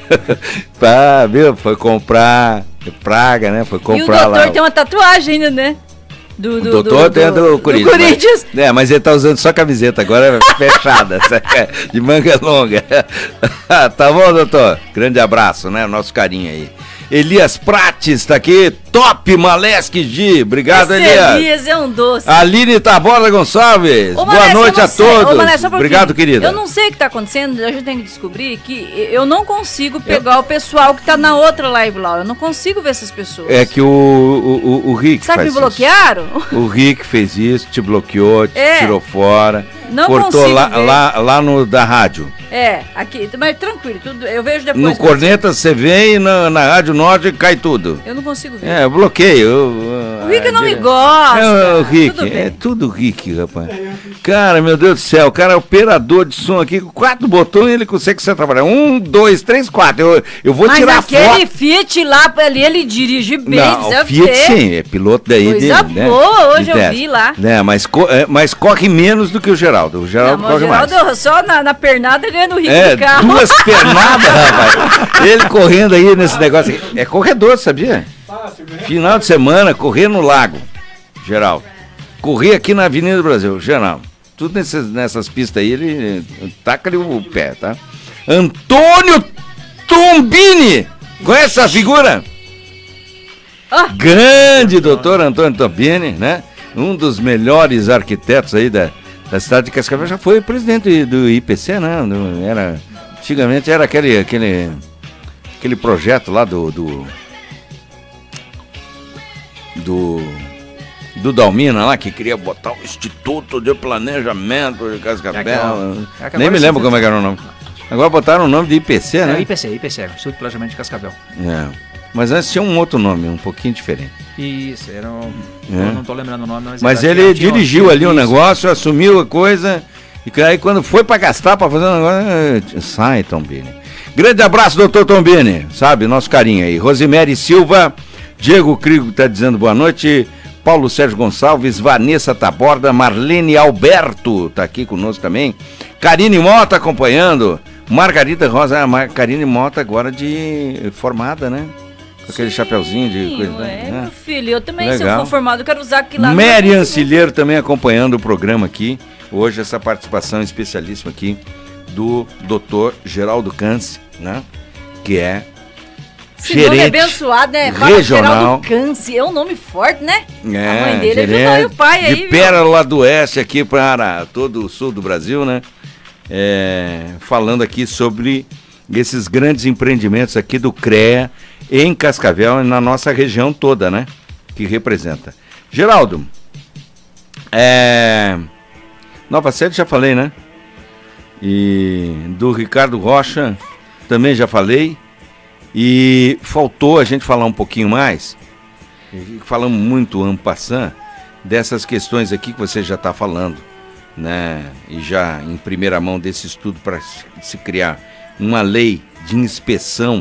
Pá, viu? Foi comprar praga, né? Foi E o comprar doutor lá. tem uma tatuagem ainda, né? O doutor tem a do Corinthians. Corinthians. Mas ele tá usando só camiseta, agora é fechada, de manga longa. Tá bom, doutor? Grande abraço, né? Nosso carinho aí. Elias Prates tá aqui, top Malesque Gi. Obrigado, Esse Elias. Elias é um doce. Aline Taborda Gonçalves. Ô, Boa Manessa, noite eu a não sei. todos. Ô, Manessa, só um Obrigado, pouquinho. querida. Eu não sei o que tá acontecendo, a gente tem que descobrir que eu não consigo pegar o pessoal que tá na outra live lá. Eu não consigo ver essas pessoas. É que o Rick Sabe que faz me bloquearam? isso. O Rick fez isso, te bloqueou, te É. tirou fora. Não cortou consigo lá, ver. lá no da rádio. É, aqui, mas tranquilo, tudo, eu vejo depois. No Corneta você vem e na Rádio Norte cai tudo. Eu não consigo ver. É, bloqueio. O Rick não me gosta. É, o Rick, Tudo bem. é tudo Rick, rapaz. Cara, meu Deus do céu, o cara é operador de som aqui, com 4 botões ele consegue ser trabalhar. 1, 2, 3, 4. Eu vou Mas tirar aquele foto. Fiat lá, ali ele dirige bem, Não, precisa o Fiat ver. sim, é piloto daí. Coisa boa, hoje eu vi lá. Né, mas corre menos do que o Geraldo. O Geraldo Não, mas corre o Geraldo mais. só na pernada ganhando o Rick É, de carro. 2 pernadas, rapaz. Ele correndo aí nesse negócio aqui. É corredor, sabia? Final de semana, correr no lago, Geraldo. Correr aqui na Avenida do Brasil, Geraldo. Tudo nessas pistas aí, ele taca-lhe o pé, tá? Antônio Tombini! Conhece essa figura? Ah. Grande doutor Antônio Tombini, né? Um dos melhores arquitetos aí da cidade de Cascavel. Já foi presidente do IPC, né? Antigamente era aquele projeto lá do Dalmina lá, que queria botar o Instituto de Planejamento de Cascavel. Nem me lembro como é que era o nome. Agora botaram o nome de IPC, né? É IPC, Instituto de Planejamento de Cascavel. É. Mas antes tinha um outro nome, um pouquinho diferente. Isso, era um... É. Eu não tô lembrando o nome, Mas era- ele tinha um- dirigiu ali o isso. negócio, assumiu a coisa, e aí quando foi pra gastar, pra fazer o negócio, sai, Tombini. Grande abraço, doutor Tombini, sabe, nosso carinho aí. Rosemary Silva, Diego Crigo tá dizendo boa noite, Paulo Sérgio Gonçalves, Vanessa Taborda, Marlene Alberto tá aqui conosco também, Karine Mota acompanhando, Margarida Rosa, a Margarine Mota agora de formada, né? Com aquele chapeuzinho de coisa. Meu filho, eu também, se eu Legal. for formado, eu quero usar aquilo lá. Mary Ancilheiro também acompanhando o programa aqui. Hoje essa participação especialíssima aqui do Dr. Geraldo Câncer, né? Que é Esse nome é gerente abençoado, né? regional. Geraldo Câncer, é um nome forte, né? A mãe dele ajudou gerente e o pai aí, de viu? Pérola do Oeste aqui para todo o sul do Brasil, né? Falando aqui sobre esses grandes empreendimentos aqui do CREA em Cascavel e na nossa região toda, né? Que representa. Geraldo, Nova Sede já falei, né? E do Ricardo Rocha também já falei. E faltou a gente falar um pouquinho mais. Falamos muito en passant dessas questões aqui que você já está falando, né? E já em primeira mão desse estudo para se criar uma lei de inspeção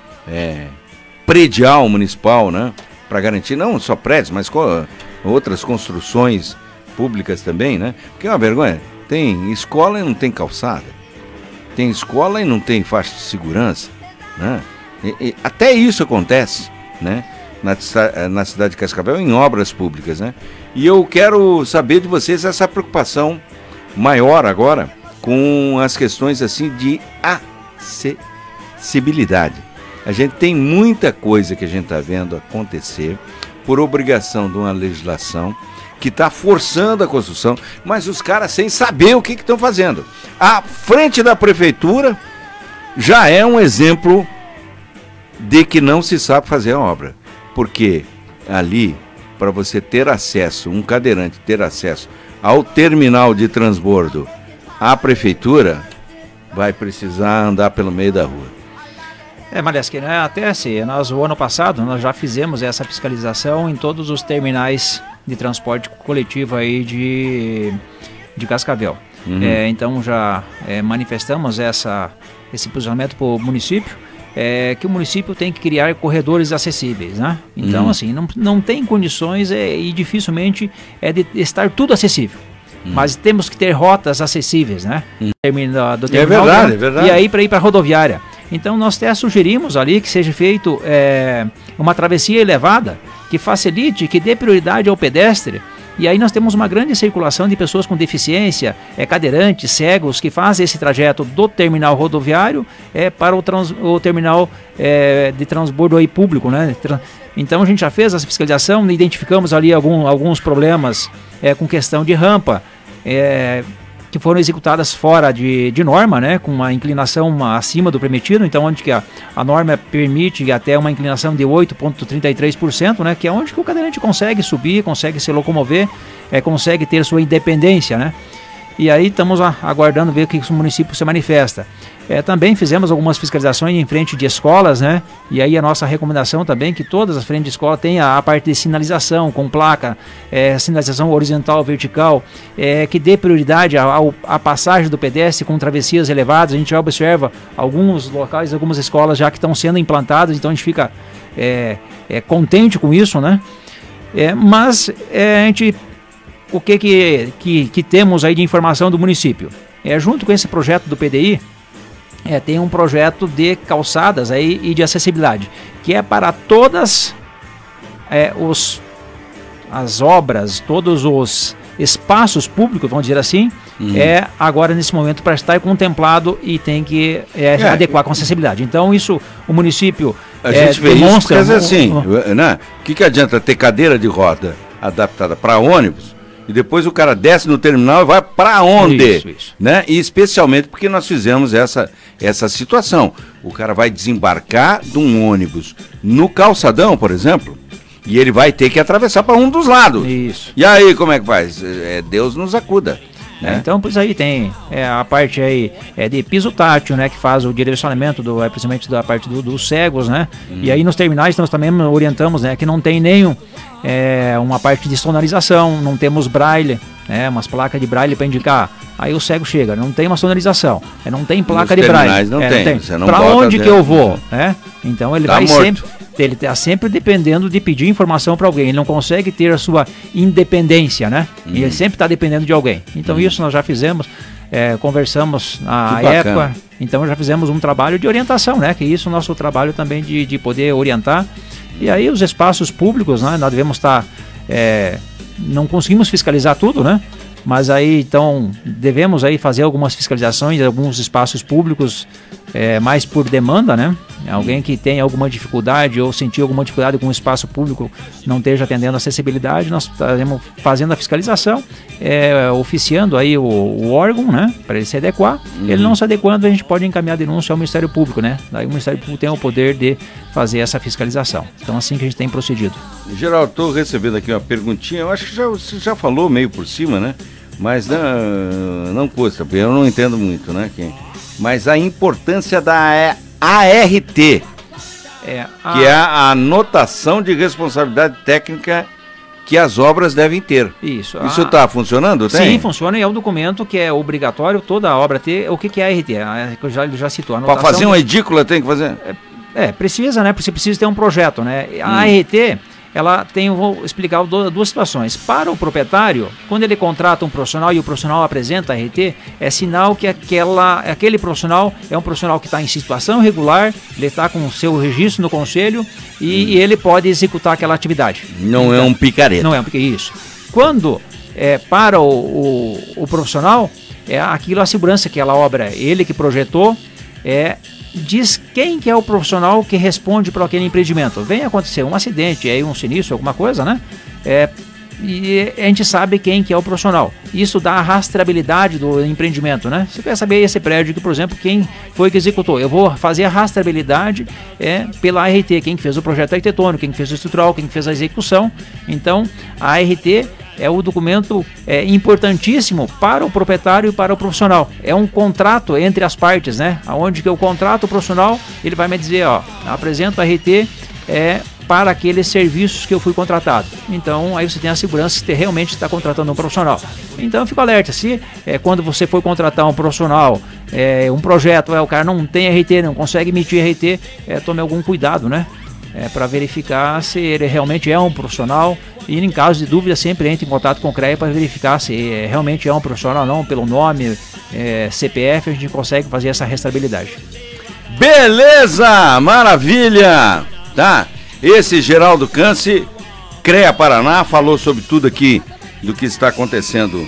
predial municipal, né? Para garantir não só prédios, mas outras construções públicas também, né? Porque é uma vergonha. Tem escola e não tem calçada. Tem escola e não tem faixa de segurança, né? E até isso acontece, né? Na cidade de Cascavel, em obras públicas, né? E eu quero saber de vocês essa preocupação maior agora com as questões assim de acessibilidade. A gente tem muita coisa que a gente está vendo acontecer por obrigação de uma legislação que está forçando a construção, mas os caras sem saber o que estão fazendo. A frente da prefeitura já é um exemplo de que não se sabe fazer a obra. Porque ali, para você ter acesso, um cadeirante ter acesso ao terminal de transbordo à prefeitura, vai precisar andar pelo meio da rua. Maleschi, né? Até assim, o ano passado nós já fizemos essa fiscalização em todos os terminais de transporte coletivo aí de Cascavel. Então já manifestamos esse posicionamento para o município, que o município tem que criar corredores acessíveis, né? Então assim, não tem condições e dificilmente de estar tudo acessível. Mas temos que ter rotas acessíveis, né? Do terminal, é verdade. E aí para ir para a rodoviária. Então nós até sugerimos ali que seja feito uma travessia elevada que facilite, que dê prioridade ao pedestre. E aí nós temos uma grande circulação de pessoas com deficiência, cadeirantes, cegos, que fazem esse trajeto do terminal rodoviário para o terminal de transbordo aí público, né? Então a gente já fez essa fiscalização, identificamos ali alguns problemas com questão de rampa, que foram executadas fora de norma, né, com uma inclinação acima do permitido, então onde que a norma permite até uma inclinação de 8,33%, né, que é onde que o cadeirante consegue subir, consegue se locomover, consegue ter sua independência, né. E aí estamos aguardando ver o que o município se manifesta. Também fizemos algumas fiscalizações em frente de escolas, né? E aí a nossa recomendação também que todas as frentes de escola tenham a parte de sinalização com placa, sinalização horizontal, vertical, que dê prioridade à passagem do pedestre com travessias elevadas. A gente já observa alguns locais, algumas escolas já que estão sendo implantadas, então a gente fica contente com isso, né? Mas a gente... O que temos aí de informação do município? Junto com esse projeto do PDI, tem um projeto de calçadas aí e de acessibilidade, que é para todas as obras, todos os espaços públicos, vamos dizer assim, agora nesse momento para estar contemplado e tem que adequar com acessibilidade. Então isso o município a gente vê demonstra isso, porque assim, né? O que adianta ter cadeira de roda adaptada para ônibus e depois o cara desce no terminal e vai para onde? Isso. Né? E especialmente porque nós fizemos essa situação. O cara vai desembarcar de um ônibus no calçadão, por exemplo, e ele vai ter que atravessar para um dos lados. Isso. E aí como é que faz? Deus nos acuda. Né? Então, pois aí tem a parte aí de piso tátil, né, que faz o direcionamento principalmente da parte dos cegos, né? E aí nos terminais nós também orientamos, né, que não tem nenhum uma parte de sonorização, não temos braille, né, umas placas de braille para indicar. Aí o cego chega, não tem uma sonorização, não tem placa de braille. Não tem. Você não pra onde dentro, que eu vou? Né? Então ele vai morto. sempre. Ele está sempre dependendo de pedir informação para alguém. Ele não consegue ter a sua independência, né? E ele sempre está dependendo de alguém. Então isso nós já fizemos conversamos na Que época, bacana. então já fizemos um trabalho de orientação, né? Que isso é o nosso trabalho também de poder orientar. E aí os espaços públicos, né? Nós devemos estar... não conseguimos fiscalizar tudo, né? Mas aí, então, devemos aí fazer algumas fiscalizações de alguns espaços públicos mais por demanda, né? Alguém que tem alguma dificuldade ou sentir alguma dificuldade com o espaço público não esteja atendendo a acessibilidade, nós estaremos fazendo a fiscalização, oficiando aí o órgão, né? Para ele se adequar. Ele não se adequando, a gente pode encaminhar a denúncia ao Ministério Público, né? Daí o Ministério Público tem o poder de fazer essa fiscalização. Então, assim que a gente tem procedido. Geraldo, estou recebendo aqui uma perguntinha, eu acho que você já falou meio por cima, né? Mas não custa, porque eu não entendo muito, né? Mas a importância da ART, que é a anotação de responsabilidade técnica que as obras devem ter. Isso. Isso está funcionando? Sim, funciona e é um documento que é obrigatório toda a obra ter. O que é a ART? Que ele já citou. Para fazer uma edícula tem que fazer? Precisa, né? Você precisa ter um projeto, né? A ART, ela tem, vou explicar duas situações. Para o proprietário, quando ele contrata um profissional e o profissional apresenta a ART, é sinal que aquele profissional é um profissional que está em situação regular, ele está com o seu registro no conselho e ele pode executar aquela atividade. Não é um picareta. Não é um picareta, isso. Quando para o profissional, aquilo, a segurança que aquela obra, ele que projetou, diz quem que é o profissional que responde por aquele empreendimento. Vem acontecer um acidente, um sinistro, alguma coisa, né? E a gente sabe quem que é o profissional. Isso dá a rastreabilidade do empreendimento, né? Você quer saber esse prédio, por exemplo, quem foi que executou? Eu vou fazer a rastreabilidade pela ART, quem que fez o projeto arquitetônico, quem que fez o estrutural, quem que fez a execução. Então, a ART é o documento importantíssimo para o proprietário e para o profissional. É um contrato entre as partes, né? Onde que eu contrato o profissional, ele vai me dizer, apresento a ART para aqueles serviços que eu fui contratado. Então, aí você tem a segurança que você realmente está contratando um profissional. Então, eu fico alerta, se quando você for contratar um profissional, um projeto, o cara não tem RT, não consegue emitir RT, tome algum cuidado, né? Para verificar se ele realmente é um profissional e, em caso de dúvida, sempre entre em contato com o CREA para verificar se realmente é um profissional ou não, pelo nome, CPF, a gente consegue fazer essa rastreabilidade. Beleza, maravilha, tá? Esse Geraldo Cânci, CREA Paraná, falou sobre tudo aqui do que está acontecendo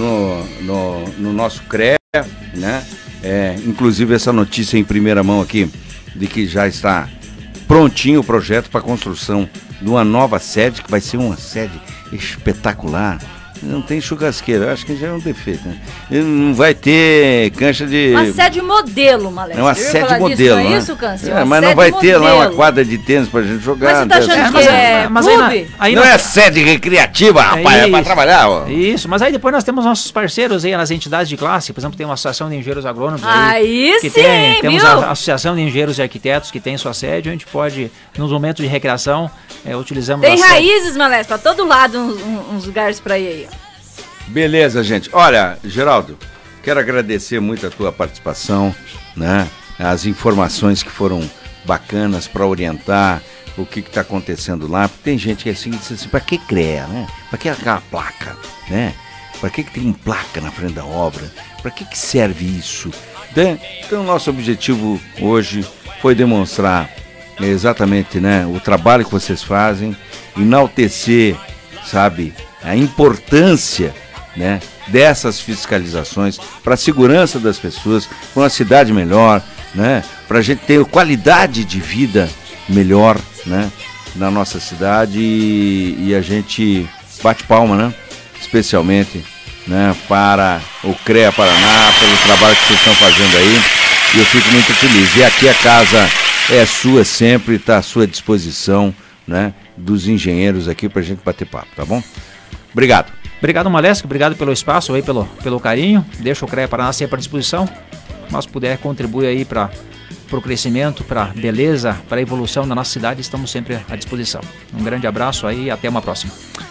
no nosso CREA, né? Inclusive essa notícia em primeira mão aqui, de que já está prontinho o projeto para a construção de uma nova sede, que vai ser uma sede espetacular. Não tem churrasqueira, acho que já é um defeito, né? Não vai ter cancha de... Uma sede modelo, Malé. É uma sede modelo, disso, né? não é isso, Câncer? Mas não vai ter lá uma quadra de tênis pra gente jogar. Mas você tá achando que mas clube? aí não é sede recreativa, rapaz, é pra trabalhar, ó. Isso, mas aí depois nós temos nossos parceiros aí nas entidades de classe, por exemplo, tem uma associação de engenheiros agrônomos aí que sim, temos viu? a associação de engenheiros e arquitetos que tem sua sede, a gente pode, nos momentos de recreação, utilizamos Tem a sede. raízes, Malé, pra todo lado uns lugares pra ir aí, ó. Beleza, gente. Olha, Geraldo, quero agradecer muito a tua participação, né? As informações que foram bacanas para orientar o que está acontecendo lá. Porque tem gente que assim diz assim, para que CREA, né? Para que aquela placa, né? Para que tem placa na frente da obra? Para que serve isso? Então, o nosso objetivo hoje foi demonstrar exatamente, né, o trabalho que vocês fazem, enaltecer, sabe, a importância, né, dessas fiscalizações para a segurança das pessoas, para uma cidade melhor, né, para a gente ter qualidade de vida melhor, né, na nossa cidade e a gente bate palma, né, especialmente, né, para o CREA Paraná, pelo trabalho que vocês estão fazendo aí, e eu fico muito feliz. E aqui a casa é sua sempre, está à sua disposição, né, dos engenheiros aqui para a gente bater papo, tá bom? Obrigado. Obrigado, Malesco, obrigado pelo espaço aí, pelo carinho. Deixa o CREA Paraná sempre à disposição. Nós puder contribuir aí para o crescimento, para a beleza, para a evolução da nossa cidade, estamos sempre à disposição. Um grande abraço aí e até uma próxima.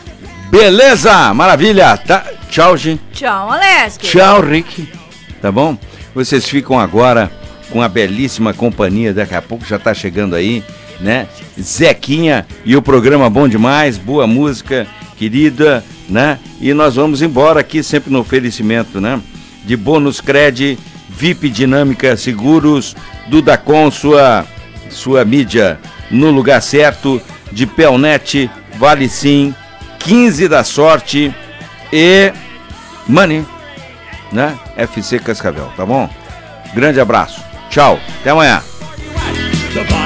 Beleza, maravilha. Tá. Tchau, gente. Tchau, Malesco. Tchau, Rick. Tá bom? Vocês ficam agora com a belíssima companhia, daqui a pouco já tá chegando aí, né? Zequinha e o programa Bom Demais, boa música, querida, né? E nós vamos embora aqui sempre no oferecimento, né? de Bônus Cred, VIP Dinâmica Seguros, Dudacom, sua mídia no lugar certo, de Pelnet, Vale Sim, 15 da Sorte e Money, né? FC Cascavel, tá bom? Grande abraço, tchau, até amanhã. The